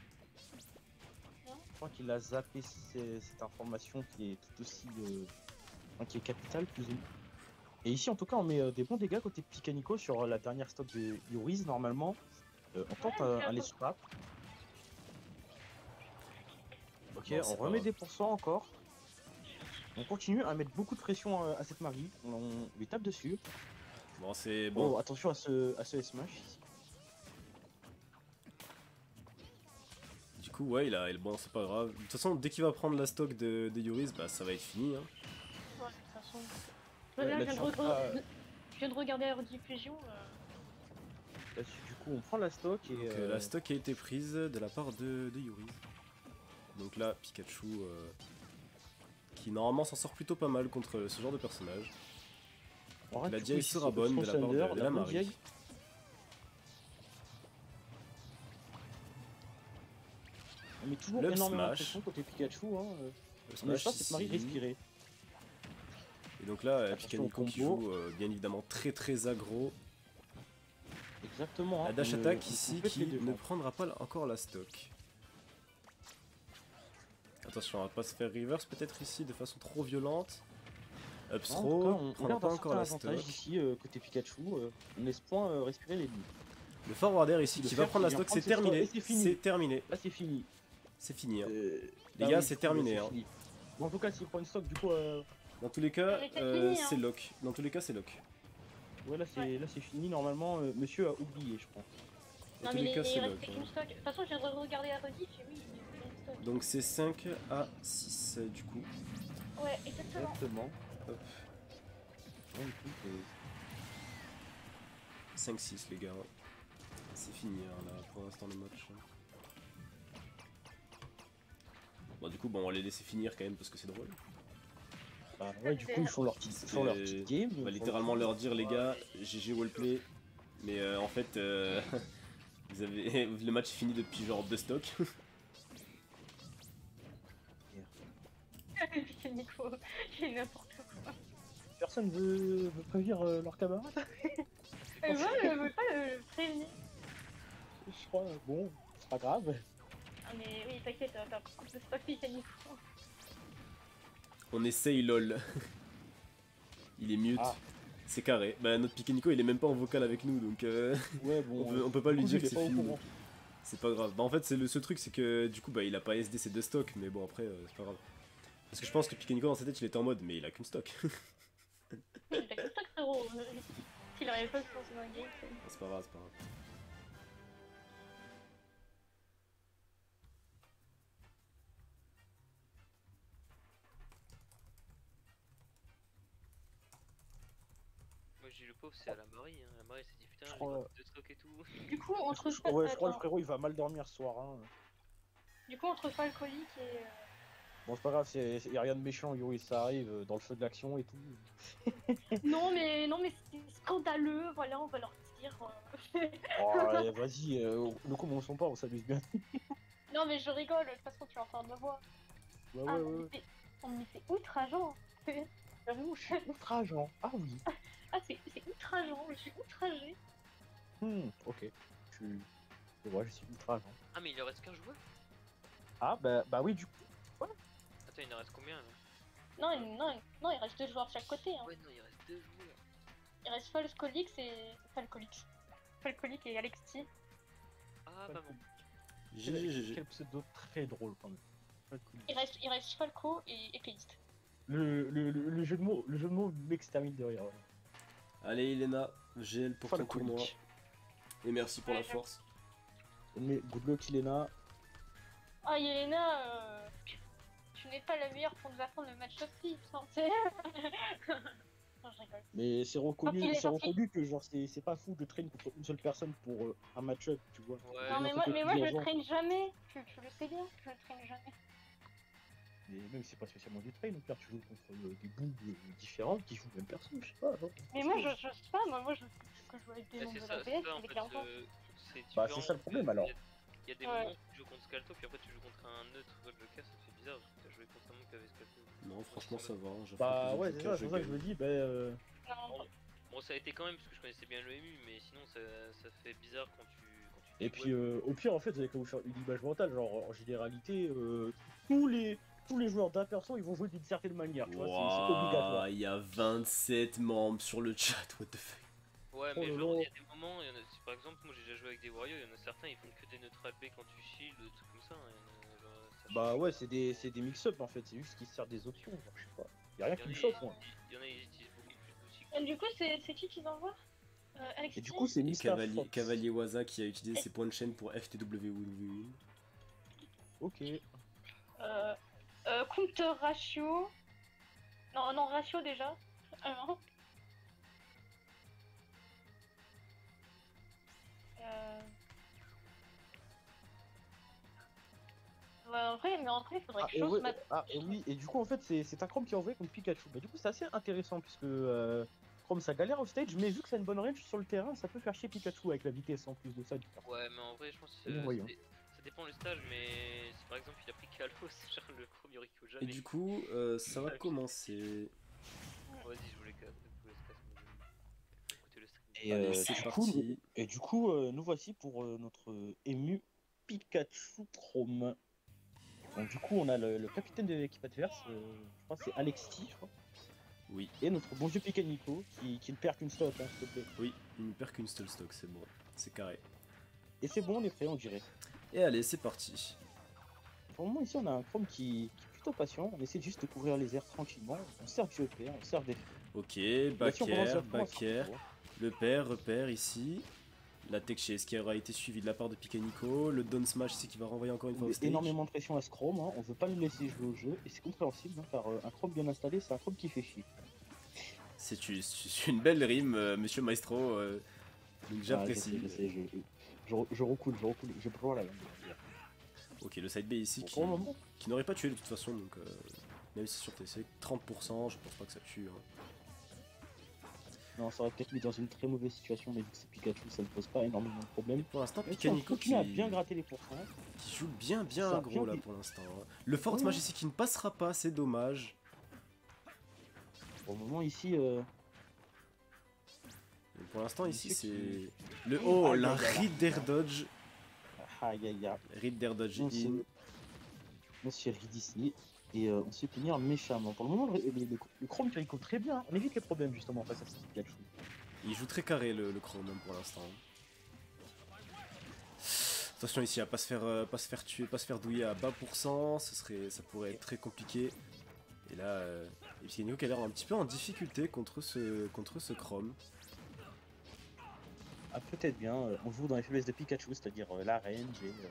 Speaker 4: Je crois qu'il a zappé cette information qui est tout aussi... qui est capitale, plus ou moins. Et ici, en tout cas, on met des bons dégâts côté Picanico sur la dernière stock de Yuriz, normalement. On tente un les scrap. Ok, bon, on remet des pourcents encore. On continue à mettre beaucoup de pression à cette Marie. On lui tape dessus.
Speaker 1: Bon, c'est bon.
Speaker 4: Oh, attention à ce smash ici.
Speaker 1: Du coup, ouais, bon, c'est pas grave. De toute façon, dès qu'il va prendre la stock de Yuriz, bah ça va être fini. Hein.
Speaker 2: Ouais, de toute façon. Je viens de regarder la rediffusion.
Speaker 4: Là-dessus, du coup, on prend la stock et.
Speaker 1: Donc, la stock a été prise de la part de Yuriz. Donc là, Pikachu qui normalement s'en sort plutôt pas mal contre ce genre de personnage. Donc, la diaille sera bonne de la part de la Marie.
Speaker 4: On met toujours énormément de pression côté Pikachu. Hein. On laisse pas cette Marie respirer.
Speaker 1: Et donc là, Picanico qui joue bien évidemment très aggro.
Speaker 4: Exactement.
Speaker 1: La dash attack ici qui ne prendra pas encore la stock. Attention, on va pas se faire reverse peut-être ici de façon trop violente. Up throw,
Speaker 4: on prendra pas encore la stock. Ici côté Pikachu, on laisse point respirer les lignes.
Speaker 1: Le forwarder ici qui va prendre la stock, c'est terminé. C'est terminé.
Speaker 4: Là c'est fini.
Speaker 1: C'est fini. Hein. Les gars, c'est terminé. Hein.
Speaker 4: Bon, en tout cas, s'il prend une stock, du coup.
Speaker 1: Dans tous les cas, c'est lock. Dans tous les cas, c'est lock.
Speaker 4: Ouais, là c'est fini. Normalement, monsieur a oublié, je crois.
Speaker 2: Non, mais il restait qu'une stock. De toute façon, j'ai regardé la rediff et oui, il y a une stock.
Speaker 1: Donc c'est 5 à 6 du coup.
Speaker 2: Ouais, exactement.
Speaker 1: Hop. Bon, du coup, 5-6 les gars. C'est fini hein, là pour l'instant le match. Bon du coup bon on va les laisser finir quand même parce que c'est drôle.
Speaker 4: Bah ouais du coup ils font leur petite game.
Speaker 1: On va littéralement leur dire les gars GG wallplay. Mais en fait vous avez le match est fini depuis genre 2 stocks.
Speaker 2: Nico, j'ai n'importe quoi.
Speaker 4: Personne veut prévenir leur camarade.
Speaker 2: Moi je veux pas le prévenir.
Speaker 4: Je crois bon c'est pas grave.
Speaker 2: Ah mais oui t'inquiète, t'as beaucoup de stock Nico.
Speaker 1: On essaye lol. Il est mute.
Speaker 4: Ah.
Speaker 1: C'est carré. Bah notre Piquenico il est même pas en vocal avec nous donc
Speaker 4: Ouais, bon.
Speaker 1: on peut pas lui dire que c'est
Speaker 4: pas au
Speaker 1: fini.
Speaker 4: courant.
Speaker 1: C'est pas grave. Bah en fait c'est le seul truc c'est que du coup bah il a pas SD ses 2 stocks mais bon après c'est pas grave. Parce que je pense que Piquenico dans sa tête il était en mode mais il a qu'une stock.
Speaker 2: Il a que ça, frérot. S'il arrive pas à se lancer dans le game,
Speaker 1: C'est pas grave, c'est pas grave.
Speaker 3: Moi, j'ai le pauvre, c'est à la Marie. Hein. La Marie s'est dit putain,
Speaker 4: Je
Speaker 3: j'ai
Speaker 4: crois-
Speaker 3: de stock et tout.
Speaker 2: Du coup, entre
Speaker 4: Ouais, je crois que le frérot il va mal dormir ce soir. Hein.
Speaker 2: Du coup, entre Falcolic et.
Speaker 4: Bon, c'est pas grave, y a rien de méchant, Yuri, ça arrive dans le feu de l'action et tout.
Speaker 2: Non, mais c'est scandaleux, voilà, on va leur dire.
Speaker 4: Oh, allez, vas-y, ne commençons pas, on s'amuse bien.
Speaker 2: Non, mais je rigole, de toute façon, tu vas entendre ma voix.
Speaker 4: Ouais,
Speaker 2: Ah,
Speaker 4: ouais, ouais.
Speaker 2: mais c'est outrageant. J'avoue.
Speaker 4: Outrageant. Ah oui.
Speaker 2: Ah, c'est outrageant, je suis outragée.
Speaker 4: Ok. Ouais, je suis outrageant.
Speaker 3: Ah, mais il en reste qu'un joueur.
Speaker 4: Ah, bah oui, du coup.
Speaker 3: Attends, il en reste combien là?
Speaker 2: Non, il reste 2 joueurs de chaque côté. Hein.
Speaker 3: Ouais, non, il reste 2 joueurs.
Speaker 2: Il reste Falcolic et Alexis.
Speaker 3: Ah, bah bon.
Speaker 1: GG.
Speaker 4: Quel pseudo très drôle quand même.
Speaker 2: Il reste Falco et Épéiste.
Speaker 4: Le jeu de mots m'extermine de rire. Ouais.
Speaker 1: Allez Elena, GL pour ton tournoi. Et merci pour la force.
Speaker 4: Mais good luck Elena.
Speaker 2: Ah Yelena, tu n'es pas la meilleure pour nous apprendre le match of Thieves, hein, t'sais. Non, je rigole.
Speaker 4: Mais c'est reconnu,
Speaker 2: il est
Speaker 4: c'est reconnu que genre c'est pas fou de traîner contre une seule personne pour un match-up, tu vois.
Speaker 3: Ouais.
Speaker 2: Non mais moi je le traîne jamais, tu le sais bien, je le traîne jamais.
Speaker 4: Mais même c'est pas spécialement du train, donc là tu joues contre des boules différentes qui jouent même personne, je sais pas. Genre.
Speaker 2: Mais moi je sais pas, moi je joue avec des
Speaker 3: Ouais,
Speaker 2: noms
Speaker 3: c'est
Speaker 2: de
Speaker 3: ça,
Speaker 2: la
Speaker 3: c'est
Speaker 2: PS,
Speaker 3: ça en
Speaker 2: avec
Speaker 3: fait.
Speaker 2: l'argent.
Speaker 4: Bah c'est ça le problème alors.
Speaker 3: Il y a des
Speaker 2: Ouais.
Speaker 3: moments où tu joues contre Scalto, puis après tu joues contre un neutre Joker, ça te fait bizarre parce que t'as joué contre un mec qui avait Scalto.
Speaker 1: Non franchement ça va. Hein,
Speaker 4: Bah ouais c'est ça, c'est pour ça que je me dis,
Speaker 2: Non,
Speaker 3: Bon, ça a été quand même parce que je connaissais bien le MU, mais sinon ça fait bizarre quand tu.
Speaker 4: Et puis au pire en fait vous allez vous faire une image mentale, genre en généralité tous les joueurs d'un perso ils vont jouer d'une certaine manière, tu vois, c'est obligatoire.
Speaker 1: Il y a 27 membres sur le chat, what the fuck.
Speaker 3: Ouais,
Speaker 4: Oh
Speaker 3: mais
Speaker 4: là
Speaker 3: genre,
Speaker 4: là.
Speaker 3: il y a des moments, par exemple, moi j'ai déjà joué avec des Warriors, il y en a certains ils font que des neutral B quand tu shield, des trucs comme ça. Hein, genre, ça
Speaker 4: Bah
Speaker 3: change.
Speaker 4: ouais c'est des mix-up en fait, c'est juste qu'ils servent des options, genre, je sais pas. Y'a rien
Speaker 3: Il y en
Speaker 4: qui me
Speaker 3: a,
Speaker 4: chauffe moi.
Speaker 3: il y en a, ils utilisent beaucoup plus d'outils.
Speaker 2: Et du coup c'est qui envoie Alexis.
Speaker 4: Et du coup c'est
Speaker 1: Et
Speaker 4: Mr. Fox.
Speaker 1: Cavalier Waza qui a utilisé ses points de chaîne pour FTW win.
Speaker 4: Ok.
Speaker 2: Compteur ratio. Non, ratio déjà. Non. En vrai, il faudrait que je chose
Speaker 4: et oui, et du coup en fait c'est un Chrome qui est envoyé contre Pikachu. Bah du coup c'est assez intéressant puisque Chrome ça galère au stage, mais vu que ça a une bonne range sur le terrain, ça peut faire chier Pikachu avec la vitesse en plus de ça du coup.
Speaker 3: Ouais, mais en vrai, je pense que
Speaker 4: Voyons.
Speaker 3: ça dépend le stage, mais si par exemple il a pris Kalos, genre le Chrome il Rico
Speaker 1: Et
Speaker 3: jamais.
Speaker 1: du coup ça va commencer.
Speaker 3: Vas-y, je vous laisse casser. Écoutez le stream.
Speaker 4: Et,
Speaker 1: Allez c'est parti.
Speaker 4: du coup nous voici pour notre ému Pikachu Chrome. Donc du coup on a le capitaine de l'équipe adverse, je crois que c'est Alexis je crois.
Speaker 1: Oui.
Speaker 4: Et notre bon vieux Piquenico qui ne perd qu'une stock hein, s'il te plaît.
Speaker 1: Oui, il ne perd qu'une seule stock, c'est bon. C'est carré.
Speaker 4: Et c'est bon on est prêt on dirait.
Speaker 1: Et allez c'est parti.
Speaker 4: Pour le moment ici on a un Chrome qui est plutôt patient, on essaie juste de couvrir les airs tranquillement, on sert du EP, on sert des...
Speaker 1: Ok,
Speaker 4: Là-dessus, on commence
Speaker 1: backer,
Speaker 4: directement à se
Speaker 1: backer.
Speaker 4: retrouver.
Speaker 1: Le père, repère ici. La tech chase qui aura été suivie de la part de Piquenico. Le down smash ici qui va renvoyer encore une fois au stage.
Speaker 4: Énormément de pression à ce Chrome, hein. On veut pas le laisser jouer au jeu et c'est compréhensible hein, car un Chrome bien installé c'est un Chrome qui fait chier.
Speaker 1: C'est une belle rime, monsieur Maestro. Donc j'apprécie.
Speaker 4: Je recoule, je prends la langue.
Speaker 1: Ok, le side B ici
Speaker 4: Bon,
Speaker 1: qui,
Speaker 4: pour le moment.
Speaker 1: qui n'aurait pas tué de toute façon. Donc même si sur TC 30%, je pense pas que ça tue. Hein.
Speaker 4: Non, ça aurait peut-être mis dans une très mauvaise situation, mais vu que c'est Pikachu, ça ne pose pas énormément de problèmes.
Speaker 1: Pour l'instant,
Speaker 4: Mais tiens, on
Speaker 1: Piquenico
Speaker 4: continue à bien gratter les pourcents.
Speaker 1: qui joue bien
Speaker 4: Ça a
Speaker 1: gros
Speaker 4: bien
Speaker 1: là
Speaker 4: dit.
Speaker 1: pour l'instant. Hein. Le fort smash ici qui ne passera pas, c'est dommage.
Speaker 4: Pour le moment ici,
Speaker 1: Et pour l'instant ici
Speaker 4: Monsieur
Speaker 1: c'est le
Speaker 4: Aïe,
Speaker 1: la
Speaker 4: aïe, aïe,
Speaker 1: read d'air dodge.
Speaker 4: aïe aïe aïe.
Speaker 1: Read d'air dodge
Speaker 4: Monsieur-
Speaker 1: in.
Speaker 4: Monsieur Reed ici. Et on se fait punir méchamment. Pour le moment, le Chrome qui récolte très bien. On évite les problèmes justement face à ce Pikachu.
Speaker 1: Il joue très carré le Chrome même pour l'instant. Attention ici à pas se faire tuer, pas se faire douiller à bas pourcent, ça pourrait être très compliqué. Et là, Picaniko qui a l'air un petit peu en difficulté contre ce Chrome.
Speaker 4: Ah, peut-être bien, on joue dans les faiblesses de Pikachu, c'est-à-dire la range et...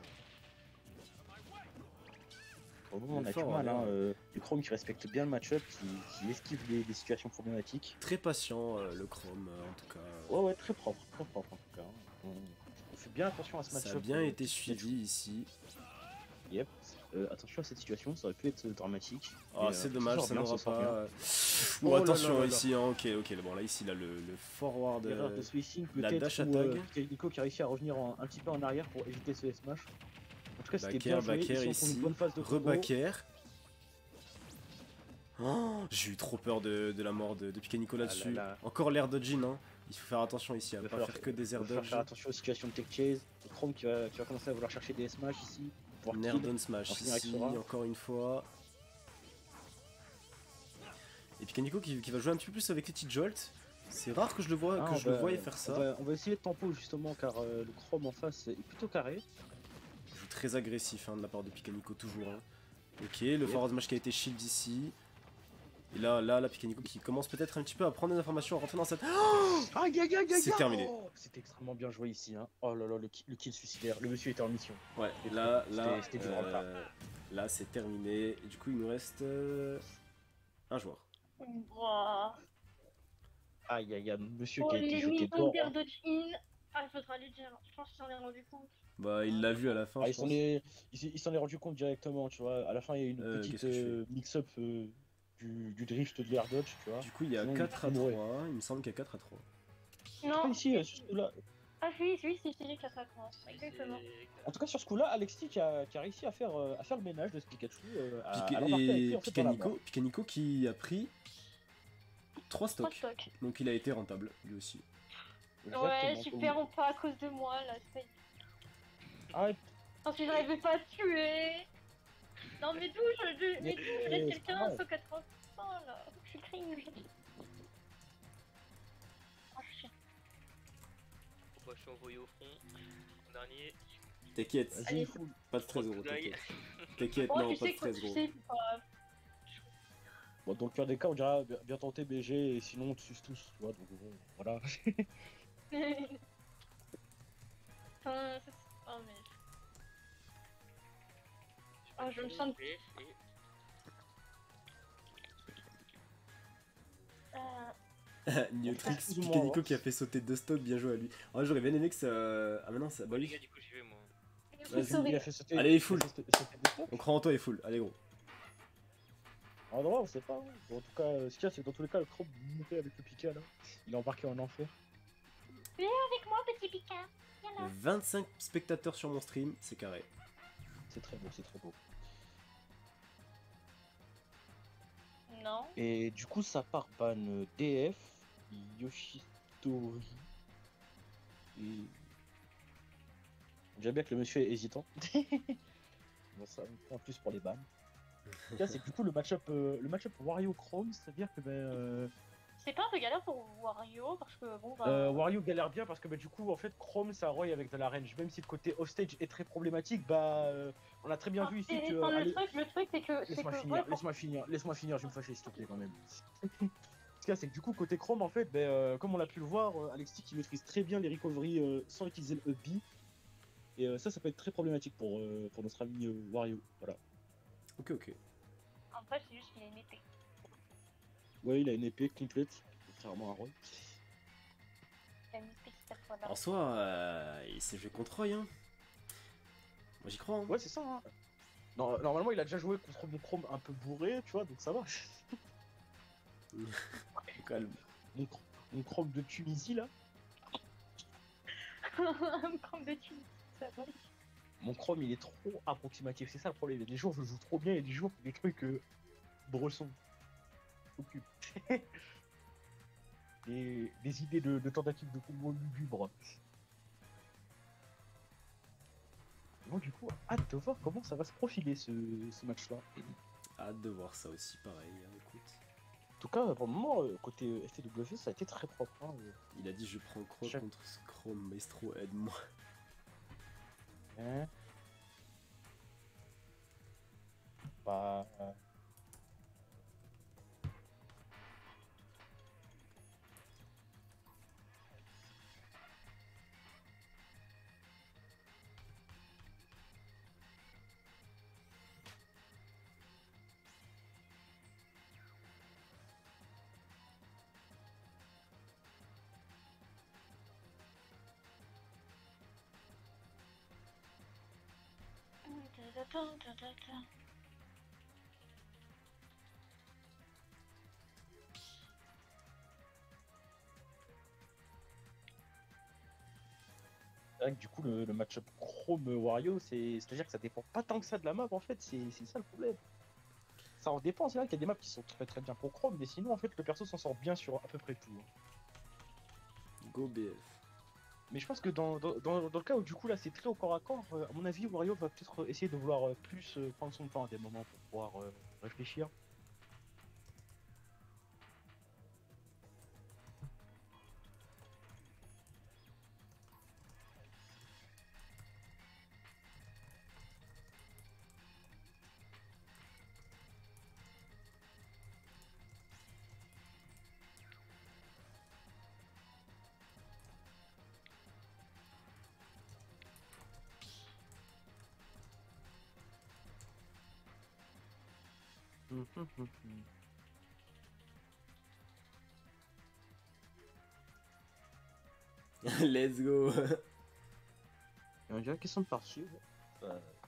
Speaker 4: Pour le moment, on a du mal, hein, le Chrome qui respecte bien le match-up, qui esquive des situations problématiques.
Speaker 1: Très patient le Chrome en tout cas.
Speaker 4: Ouais, très propre en tout cas. On fait bien attention à ce match-up.
Speaker 1: Ça a bien été suivi ici.
Speaker 4: Yep. Attention à cette situation, ça aurait pu être dramatique.
Speaker 1: Oh, c'est dommage, ça n'aura pas.
Speaker 4: Oh,
Speaker 1: attention ici, hein, ok, bon là ici, là, le forward,
Speaker 4: de switching,
Speaker 1: la dash attack.
Speaker 4: Picaniko qui a réussi à revenir un petit peu en arrière pour éviter ce smash. En tout cas, c'était bien joué,
Speaker 1: backer ici, rebacker. Oh, j'ai eu trop peur de la mort de Picaniko là-dessus. Encore l'air dodging, hein. Il faut faire attention ici, à pas faire que des air dodge.
Speaker 4: Faire attention aux situations de tech chase. Le Chrome qui va commencer à vouloir chercher des smash ici.
Speaker 1: Nair down smash ici, encore une fois. Et Picaniko qui va jouer un petit peu plus avec les petits jolts. C'est rare que je le voie faire ça.
Speaker 4: On va essayer de tempo justement car le Chrome en face est plutôt carré.
Speaker 1: Il joue très agressif de la part de Picaniko toujours. Hein. Ok, le forward smash qui a été shield ici. Et là, Picaniko qui commence peut-être un petit peu à prendre des informations, à rentrer dans cette... C'est terminé.
Speaker 4: C'était extrêmement bien joué ici. Hein. Oh là là, le kill suicidaire. Le monsieur était en mission.
Speaker 1: Ouais, là c'est terminé. Et du coup, il nous reste un joueur.
Speaker 4: Aïe, monsieur qui a été jeté dehors.
Speaker 2: Ah, il faudra lui dire. Je pense qu'il s'en est rendu compte.
Speaker 1: Bah, il l'a vu à la fin.
Speaker 4: Il s'en est rendu compte directement, tu vois. À la fin, il y a eu une petite mix-up du drift de l'air dodge, tu vois.
Speaker 1: Du coup, il y a 4 à 3. Il me semble qu'il y a 4 à 3.
Speaker 2: Non.
Speaker 4: Ici, sur ce coup-là.
Speaker 2: Ah, oui, c'est 4 à 3. Exactement.
Speaker 4: En tout cas, sur ce coup-là, Alexis qui a réussi à faire le ménage de ce Pikachu.
Speaker 1: Picaniko qui a pris 3 stocks. Donc, il a été rentable, lui aussi.
Speaker 2: Ouais, super, on pas à cause de moi là.
Speaker 4: Arrête.
Speaker 2: Parce que j'arrivais pas à tuer. Non, mais d'où je laisse quelqu'un à 180% là. Je suis cringe. Oh shit.
Speaker 3: Pourquoi je suis envoyé au front en dernier?
Speaker 1: T'inquiète, pas de 13 euros, t'inquiète, non, pas de 13 euros.
Speaker 4: Bon, dans le pire des cas, on dira bien tenté BG et sinon on te suce tous, tu vois, donc bon, voilà.
Speaker 2: Oh, mais... Oh, je me sens...
Speaker 1: Newtrix, Picaniko qui a fait sauter 2 stocks, bien joué à lui. En vrai, j'aurais bien aimé que ça... Ah, mais non, ça... Bah oui.
Speaker 3: Du coup, j'y vais, moi.
Speaker 4: Vas-y, il a fait sauter...
Speaker 1: Allez, il est full. On croit en toi, il est full. Allez, gros.
Speaker 4: En vrai, on sait pas. Bon, en tout cas, ce qu'il y a, c'est que dans tous les cas, le Chrome monté avec le Pika là. Il est embarqué en enfer.
Speaker 2: Viens avec moi, petit Pika.
Speaker 1: 25 spectateurs sur mon stream, c'est carré.
Speaker 4: C'est très beau, c'est très beau.
Speaker 2: Non.
Speaker 4: Et du coup, ça part ban DF, Yoshitori. Et... J'aime bien que le monsieur est hésitant. Bon, ça en plus pour les bans. Là, c'est du coup le match-up Wario Chrome, c'est-à-dire que
Speaker 2: c'est pas un peu galère pour Wario parce que bon
Speaker 4: Wario galère bien parce que du coup en fait Chrome ça roy avec de la range, même si le côté offstage est très problématique, on a très bien vu ici que...
Speaker 2: Le truc c'est que...
Speaker 4: Laisse-moi finir, je vais me fâcher s'il te plaît quand même. Ce cas c'est que du coup côté Chrome en fait, comme on l'a pu le voir, Alexis qui maîtrise très bien les recoveries sans utiliser le up B. Et ça peut être très problématique pour notre ami Wario, voilà.
Speaker 1: Ok.
Speaker 2: En fait c'est juste qu'il a une épée.
Speaker 4: Ouais, il a une épée complète, contrairement à Roy.
Speaker 1: En soi, il s'est joué contre Roy, hein. Moi j'y crois. Hein.
Speaker 4: Ouais, c'est ça. Hein. Non, normalement, il a déjà joué contre mon Chrome un peu bourré, tu vois, donc ça va.
Speaker 1: Calme.
Speaker 4: Mon Chrome de Tunisie, là.
Speaker 2: Un Chrome de Tunisie, ça va.
Speaker 4: Mon Chrome, il est trop approximatif, c'est ça le problème. Il y a des jours, je joue trop bien, et des jours, des trucs bressons. Occupe. Des idées de tentatives de combo lugubre. Bon, du coup, hâte de voir comment ça va se profiler ce match-là.
Speaker 1: hâte de voir ça aussi, pareil, hein, écoute.
Speaker 4: En tout cas, pour le moment, côté FTW, ça a été très propre. Hein.
Speaker 1: Il a dit je prends Croc contre Chrome, Maestro, aide-moi.
Speaker 4: Hein bah... C'est vrai que du coup, le match-up Chrome-Wario, c'est-à-dire que ça dépend pas tant que ça de la map en fait, c'est ça le problème. Ça en dépend, c'est vrai qu'il y a des maps qui sont très très bien pour Chrome, mais sinon en fait le perso s'en sort bien sur à peu près tout. Hein.
Speaker 1: Go BF.
Speaker 4: Mais je pense que dans le cas où du coup là c'est très au corps à corps, à mon avis Wario va peut-être essayer de vouloir plus prendre son temps à des moments pour pouvoir réfléchir.
Speaker 1: Let's go.
Speaker 4: Et on dirait qu'ils sont partis. Un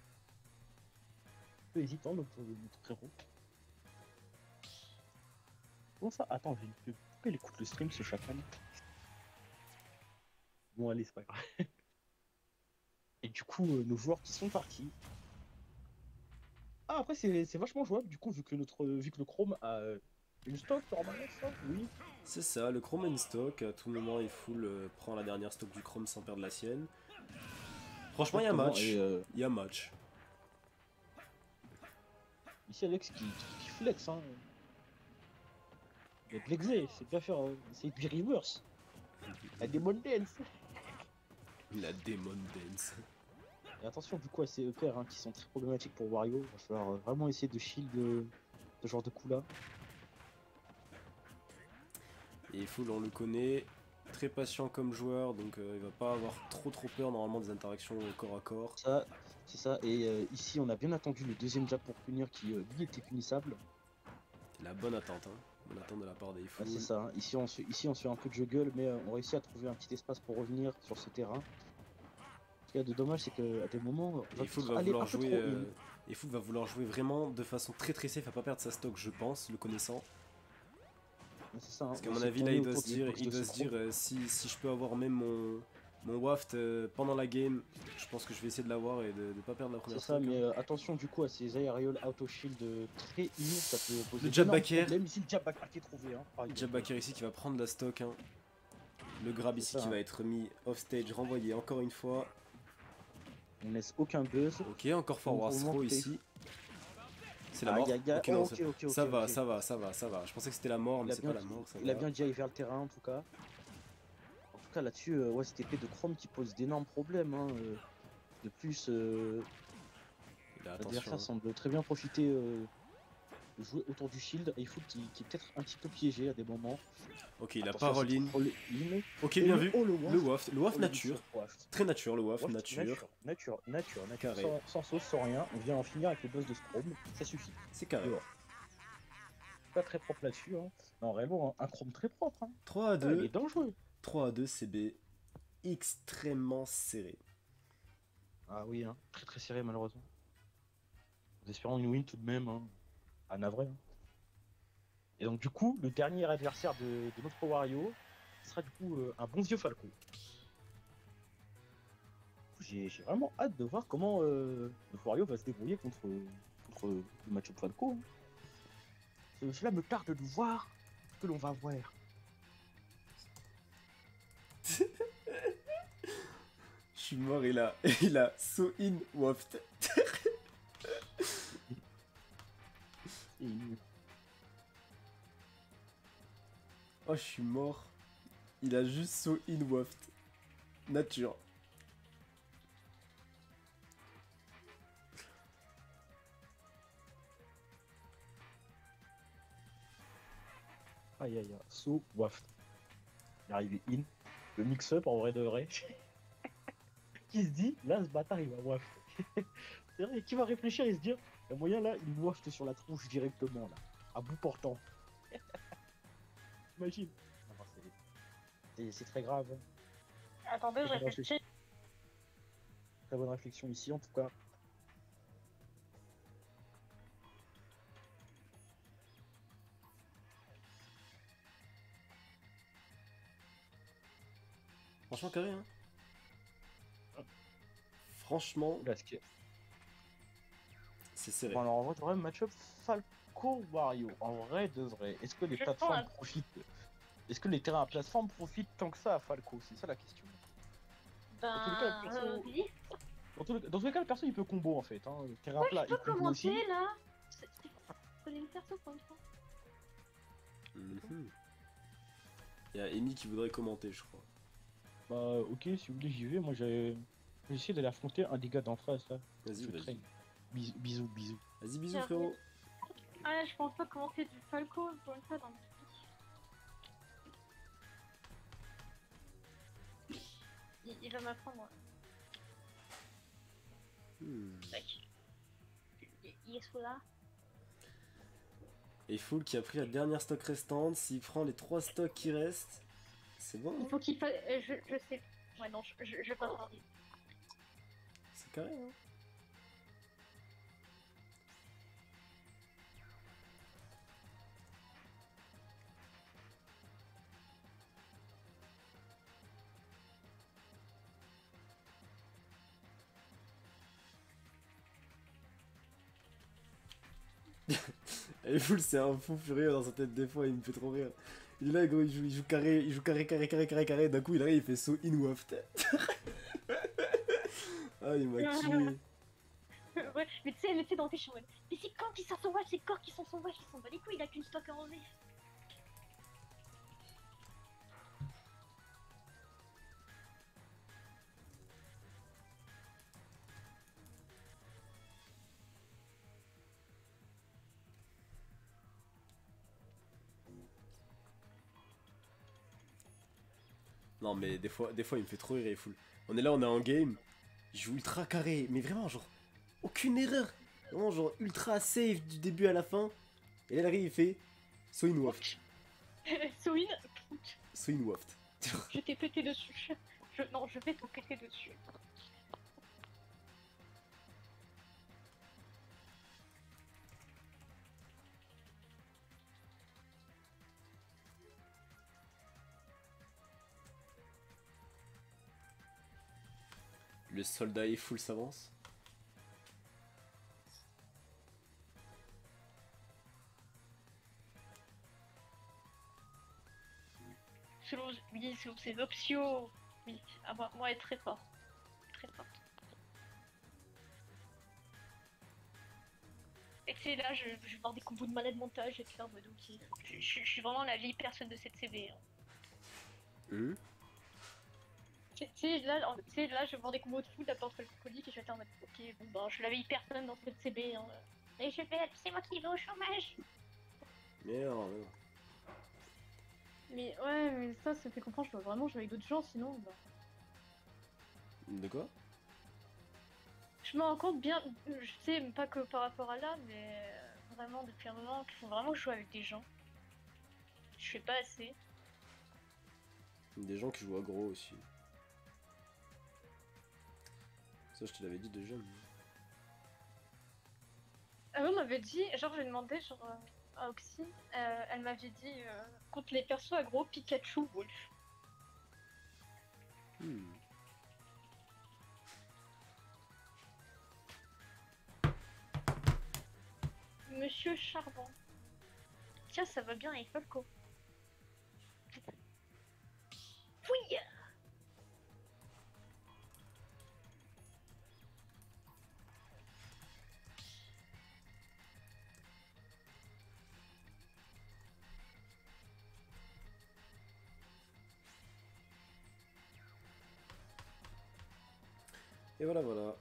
Speaker 4: peu hésitant notre frérot. Comment ça? Attends, pourquoi il écoute le stream ce chacal? Bon allez, c'est pas grave. Et du coup, nos joueurs qui sont partis. Ah après c'est vachement jouable du coup vu que le Chrome a une stock normalement ça, oui.
Speaker 1: C'est ça, le Chrome a une stock, à tout moment il full prend la dernière stock du Chrome sans perdre la sienne. Franchement il y a match, il y a match.
Speaker 4: Ici Alex qui flex hein. Il a flexé, c'est bien faire, c'est du reverse. La Demon Dance.
Speaker 1: La Demon Dance.
Speaker 4: Et attention du coup à ces EPR hein, qui sont très problématiques pour Wario, il va falloir vraiment essayer de shield ce genre de coup là.
Speaker 1: Et Full on le connaît, très patient comme joueur, donc il va pas avoir trop peur normalement des interactions corps à corps.
Speaker 4: Ça, c'est ça, et ici on a bien attendu le deuxième jab pour punir qui lui était punissable.
Speaker 1: La bonne attente, hein. Bonne attente de la part des Full.
Speaker 4: Ah, c'est ça, hein. Ici on se fait un peu de juggle, mais on réussit à trouver un petit espace pour revenir sur ce terrain. Ce qu'il y a de dommage c'est qu'à des moments...
Speaker 1: Et Full va vouloir jouer vraiment de façon très safe, à pas perdre sa stock je pense, le connaissant.
Speaker 4: Ça, hein.
Speaker 1: Parce qu'à mon avis là il doit se dire, si je peux avoir même mon waft pendant la game, je pense que je vais essayer de l'avoir et de pas perdre la première stock.
Speaker 4: C'est ça, mais attention du coup à ces aérials auto shield très in, ça peut poser
Speaker 1: le jab backer.
Speaker 4: Ici le jab backer qui est trouvé. Hein,
Speaker 1: le jab backer ici qui va prendre la stock. Hein. Le grab ici qui va être mis off stage, renvoyé encore une fois.
Speaker 4: On laisse aucun buzz.
Speaker 1: Ok, encore forward throw ici. C'est la mort.
Speaker 4: Ok, non,
Speaker 1: ça va. Je pensais que c'était la mort, mais c'est pas la mort.
Speaker 4: Il a bien dit aller vers le terrain en tout cas. En tout cas là-dessus, ouais, cette épée de Chrome qui pose d'énormes problèmes. Hein. De plus, l'adversaire semble très bien profiter de jouer autour du shield. Et il faut qui est peut-être un petit peu piégé à des moments.
Speaker 1: Ok, il a pas roll-in. Ok, bien vu. Le waft nature. Très nature, le waft nature.
Speaker 4: Nature. Carré. Sans sauce, sans rien. On vient en finir avec le boss de Chrome. Ça suffit.
Speaker 1: C'est carré.
Speaker 4: Pas très propre là-dessus. Hein. Non, réellement, un Chrome très propre. Hein.
Speaker 1: 3-2.
Speaker 4: Ouais, il est dangereux.
Speaker 1: 3-2 CB. Extrêmement serré.
Speaker 4: Ah oui, hein. Très serré malheureusement. En espérant une win tout de même. Hein. À navré. Hein. Et donc du coup, le dernier adversaire de notre Wario sera du coup un bon vieux Falco. J'ai vraiment hâte de voir comment notre Wario va se débrouiller contre le match-up Falco. Hein. Cela me tarde de voir ce que l'on va voir.
Speaker 1: Je suis mort, il a so in waft.
Speaker 4: est nul.
Speaker 1: Oh, je suis mort. Il a juste so in waft. Nature.
Speaker 4: Aïe aïe aïe. So waft. Il est arrivé in. Le mix-up en vrai de vrai. Qui se dit, là ce bâtard il va waft. C'est vrai, qui va réfléchir et se dire, le moyen là, il waft sur la tronche directement là. À bout portant. Imagine. C'est très grave.
Speaker 2: Attendez, je
Speaker 4: Très bonne
Speaker 2: réfléchis.
Speaker 4: Très bonne réflexion ici en tout cas.
Speaker 1: Franchement, carré, hein. Franchement,
Speaker 4: Là, ce qui est...
Speaker 1: c'est serré.
Speaker 4: Bon, alors en vrai, match-up Falco-Wario. En vrai de vrai. Est-ce que les
Speaker 2: Je
Speaker 4: plateformes
Speaker 2: pense-
Speaker 4: profitent? Est-ce que les terrains à plateforme profitent tant que ça à Falco? C'est ça la question. Dans tous les cas, le perso...
Speaker 2: Oui.
Speaker 4: Dans tous les cas, le perso il peut combo en fait. Hein. Le terrain plat,
Speaker 2: Je
Speaker 4: il
Speaker 2: peux
Speaker 4: combo aussi.
Speaker 2: commenter là. Connais une perso pour une fois.
Speaker 1: Mhm. Il y a Amy qui voudrait commenter, je crois.
Speaker 4: Bah ok, si vous voulez j'y vais. Moi j'ai essayé d'aller affronter un des gars d'en face là.
Speaker 1: Vas-y,
Speaker 4: Je
Speaker 1: vas-y.
Speaker 4: traîne. Bisous, bisous.
Speaker 1: Vas-y, bisous,
Speaker 2: Tiens,
Speaker 1: frérot.
Speaker 2: Ah, je pense pas commenter du Falco pour une fois dans le il va m'apprendre. Il est sous là.
Speaker 1: Et Full qui a pris la dernière stock restante. S'il prend les 3 stocks qui restent, c'est bon.
Speaker 2: Il
Speaker 1: Hein,
Speaker 2: faut qu'il fasse. Je sais. Ouais, non, je vais pas tarder.
Speaker 1: c'est carré, hein. Et Full, c'est un fou furieux dans sa tête des fois, il me fait trop rire. Il est là, gros, il joue carré, carré. D'un coup, il arrive, il fait so in waft. Ah, il m'a tué.
Speaker 2: Ouais, mais tu sais, dans tes champs, mais c'est quand qui sort son watch, c'est quand qui sont son watch, ils s'en bat les couilles, il a qu'une stock à enlever.
Speaker 1: Non, mais des fois, il me fait trop rire, Full. On est là, on est en game. Il joue ultra carré, mais vraiment, genre, aucune erreur. Vraiment, genre, ultra safe du début à la fin. Et là, il arrive, il fait so in waft.
Speaker 2: Soin,
Speaker 1: So in waft.
Speaker 2: je t'ai pété dessus. Non, je vais te péter dessus.
Speaker 1: Le soldat et Full s'avance.
Speaker 2: Selon ses options. Oui, moi, elle est très fort. Très forte. Et tu sais, là, je vais voir des combos de malade montage et tout en mode ok. Je suis vraiment la vieille personne de cette CB. Hein. Tu sais, là, je vais voir des combos de foot à porte alcoolique et je vais être en mode ok, bon, bah, je suis la vieille personne dans cette CB. Hein. Et c'est moi qui vais au chômage.
Speaker 1: Merde.
Speaker 2: Mais ouais, mais ça fait comprendre, je dois vraiment jouer avec d'autres gens, sinon. Bah...
Speaker 1: De quoi?
Speaker 2: Je me rends compte bien, je sais, pas que par rapport à là, mais vraiment depuis un moment qu'il faut vraiment jouer avec des gens. Je fais pas assez.
Speaker 1: Des gens qui jouent aggro aussi. Ça, je te l'avais dit déjà. Mais...
Speaker 2: Ah, on m'avait dit, genre j'ai demandé genre, à Oxy, elle m'avait dit contre les persos aggro Pikachu Wolf. Monsieur Charbon. Tiens, ça va bien avec Falco. Oui.
Speaker 1: Et voilà, voilà.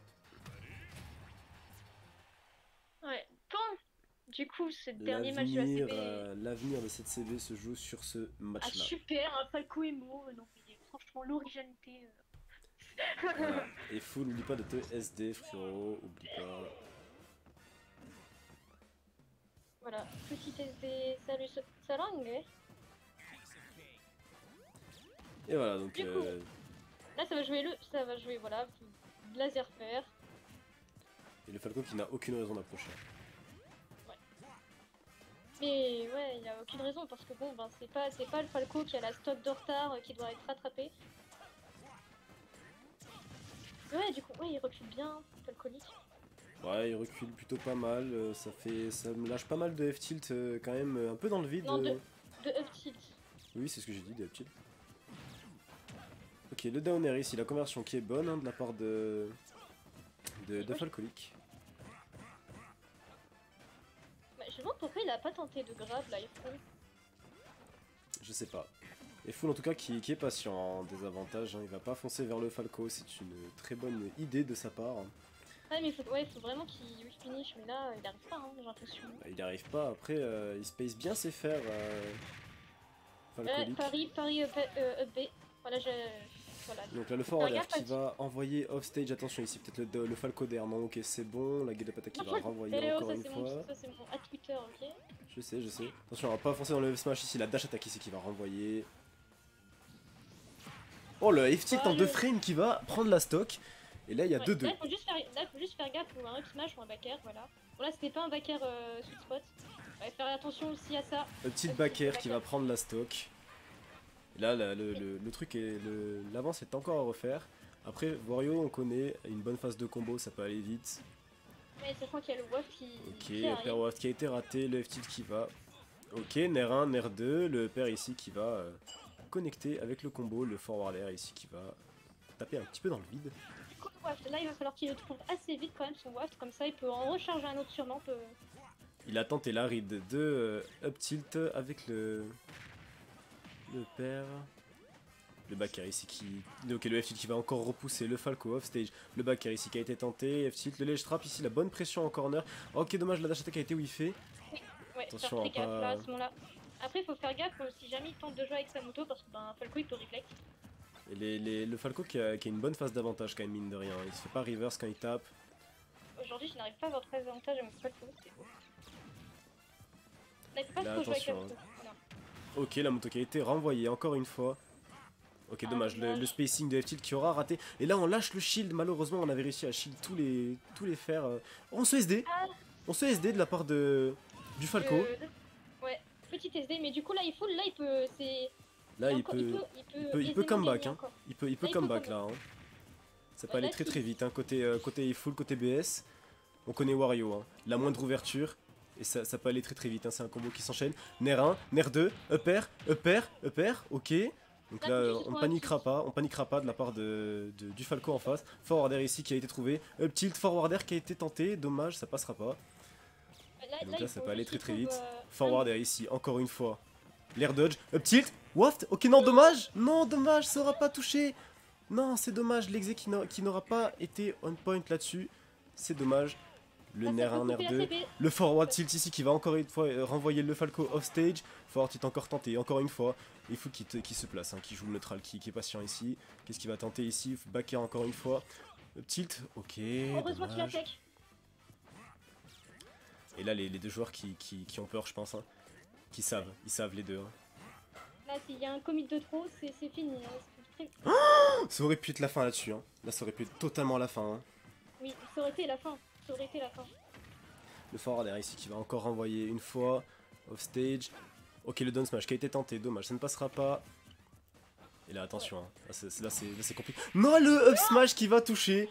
Speaker 2: Ouais, bon. Du coup, ce dernier match de la CB...
Speaker 1: L'avenir de cette CB se joue sur ce match-là.
Speaker 2: Ah super, un Falco Emo, non mais franchement l'originalité...
Speaker 1: Voilà. Et fou, n'oublie pas de te SD, frérot, oublie pas.
Speaker 2: Voilà, petit SD, salut Salang.
Speaker 1: Et voilà, donc...
Speaker 2: Du coup, là ça va jouer, voilà, laser faire.
Speaker 1: Et le Falco qui n'a aucune raison d'approcher.
Speaker 2: Ouais. Mais ouais, il n'y a aucune raison parce que bon, ben c'est pas le Falco qui a la stock de retard qui doit être rattrapé. Ouais, du coup, ouais, il recule bien, Falconic.
Speaker 1: Ouais, il recule plutôt pas mal, ça me lâche pas mal de F-tilt quand même, un peu dans le vide.
Speaker 2: Non, de up tilt.
Speaker 1: Oui, c'est ce que j'ai dit, de F-tilt. Ok, le down air ici, la conversion qui est bonne hein, de la part de Falconic.
Speaker 2: Bah, je me demande pourquoi il a pas tenté de grab là, il faut.
Speaker 1: Je sais pas. Et Full en tout cas qui est patient en désavantage, hein. Il va pas foncer vers le Falco, c'est une très bonne idée de sa part.
Speaker 2: Ouais mais faut vraiment qu'il finish, mais là il arrive pas hein, j'ai l'impression.
Speaker 1: Bah, il arrive pas, après il space bien ses fers Falconic.
Speaker 2: Paris up B, voilà voilà.
Speaker 1: Donc là le forward air qui va envoyer off stage, attention ici peut-être le Falco d'air, non ok c'est bon, la Gueule qui va renvoyer encore une fois.
Speaker 2: Ça c'est mon à Twitter, ok.
Speaker 1: Je sais. Attention, on va pas foncer dans le smash ici, la dash attack ici qui va renvoyer. Oh le F-tilt en 2 frames qui va prendre la stock. Et là il y a 2-2.
Speaker 2: Là il faut juste faire gaffe pour un up smash ou un back air, voilà. Bon là c'était pas un back air sweet spot. Ouais, faire attention aussi à ça.
Speaker 1: Un petit back air qui va prendre la stock. Et là le truc est... l'avance est encore à refaire. Après Wario on connaît, une bonne phase de combo ça peut aller vite.
Speaker 2: Mais sachant qu'il y a le waft qui...
Speaker 1: Ok, upper waft qui a été raté, le F-tilt qui va... Ok, Nair 1, Nair 2, le upper ici qui va connecter avec le combo, le forward air ici qui va taper un petit peu dans le vide.
Speaker 2: Du coup le waft, là il va falloir qu'il le trouve assez vite quand même son waft, comme ça il peut en recharger un autre sûrement.
Speaker 1: Il a tenté la read de up tilt avec le pair. Le back air ici qui... Ok, le F-tilt qui va encore repousser le Falco off stage. Le back air ici qui a été tenté, F-tilt, le ledge trap ici, la bonne pression en corner. Ok, dommage, la dash attack a été whiffée.
Speaker 2: Ouais,
Speaker 1: attention à
Speaker 2: pas... là, à ce moment-là. Après il faut faire gaffe si jamais il tente de jouer avec sa moto parce que ben Falco il peut reflect.
Speaker 1: Et le Falco qui a une bonne phase d'avantage quand même mine de rien, il se fait pas reverse quand il tape.
Speaker 2: Aujourd'hui je n'arrive pas à avoir très avantage à mon Falco. Là il faut pas
Speaker 1: là,
Speaker 2: trop jouer avec la moto.
Speaker 1: Voilà. Ok, la moto qui a été renvoyée encore une fois. Ok, dommage, le spacing de F-tilt qui aura raté. Et là on lâche le shield, malheureusement on avait réussi à shield tous les fers. On se SD. On se SD de la part du Falco.
Speaker 2: Ouais, petit SD, mais du coup là il peut...
Speaker 1: Là il peut comeback hein. Il peut comeback là hein. Ça peut aller très très vite hein. Côté full, côté BS. On connaît Wario hein. La moindre ouverture. Et ça peut aller très très vite hein. C'est un combo qui s'enchaîne. Nair 1, Nair 2, upper, ok. Donc là on paniquera pas de la part du Falco en face. Forward air ici qui a été trouvé. Up tilt, forward air qui a été tenté. Dommage, ça passera pas. Et donc là ça peut aller très très vite. Forward air ici, encore une fois. L'air dodge, up tilt, waft, ok non dommage, ça aura pas touché. Non c'est dommage, l'exé qui n'aura pas été on point là-dessus. C'est dommage. Le Nair 1, Nair 2, le forward tilt ici qui va encore une fois renvoyer le Falco off stage. Forward tilt encore tenté, encore une fois. Il faut qui se place, hein, qui joue le neutral, qui est patient ici. Qu'est-ce qu'il va tenter ici? Back air encore une fois. Up tilt, ok.
Speaker 2: Heureusement qu'il a tech.
Speaker 1: Et là les deux joueurs qui ont peur je pense. Hein. Ils savent les deux. Hein.
Speaker 2: Là s'il y a un commit de trop, c'est fini. Hein.
Speaker 1: Oh ça aurait pu être la fin là-dessus. Hein. Là ça aurait pu être totalement la fin. Hein.
Speaker 2: Oui, ça aurait été la fin. Le
Speaker 1: forward air ici qui va encore renvoyer une fois. Off stage. Ok le down smash qui a été tenté, dommage, ça ne passera pas. Et là attention, hein. Là c'est compliqué. Non le up smash qui va toucher.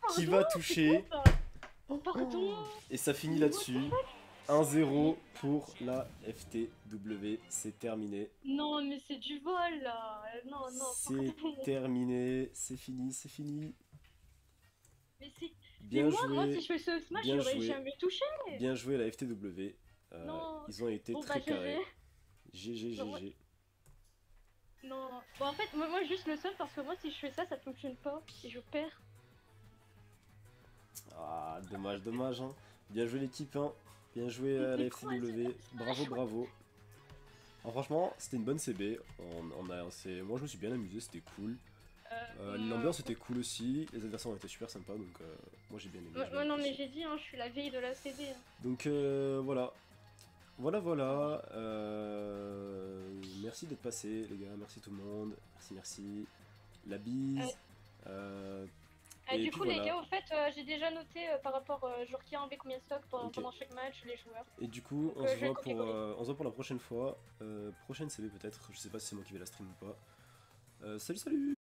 Speaker 2: Pardon.
Speaker 1: Et ça finit là-dessus. 1-0 pour la FTW, c'est terminé.
Speaker 2: Non mais c'est du vol là. Non.
Speaker 1: C'est terminé, c'est fini.
Speaker 2: Mais c'est...
Speaker 1: Bien joué.
Speaker 2: Moi si je fais ce smash j'aurais jamais touché.
Speaker 1: Bien joué la FTW. Ils ont été très carrés. GG.
Speaker 2: Non. Bon en fait moi juste le seul parce que moi si je fais ça fonctionne pas et je perds.
Speaker 1: Dommage, dommage. Hein. Bien joué l'équipe, hein. Bien joué à la FCW. Bravo, bravo. Alors, franchement, c'était une bonne CB. Moi, je me suis bien amusé, c'était cool. L'ambiance était cool aussi. Les adversaires ont été super sympas, donc moi j'ai bien aimé.
Speaker 2: Ouais, non, mais j'ai dit, hein, je suis la veille de la CB. Hein.
Speaker 1: Donc voilà. Voilà. Merci d'être passé, les gars. Merci tout le monde. Merci. La bise.
Speaker 2: Du coup, voilà. Les gars, au fait, j'ai déjà noté par rapport genre qui a enlevé combien de stocks pendant chaque match, les joueurs.
Speaker 1: Et du coup, on se voit pour la prochaine fois. Prochaine CB peut-être. Je sais pas si c'est moi qui vais la stream ou pas. Salut.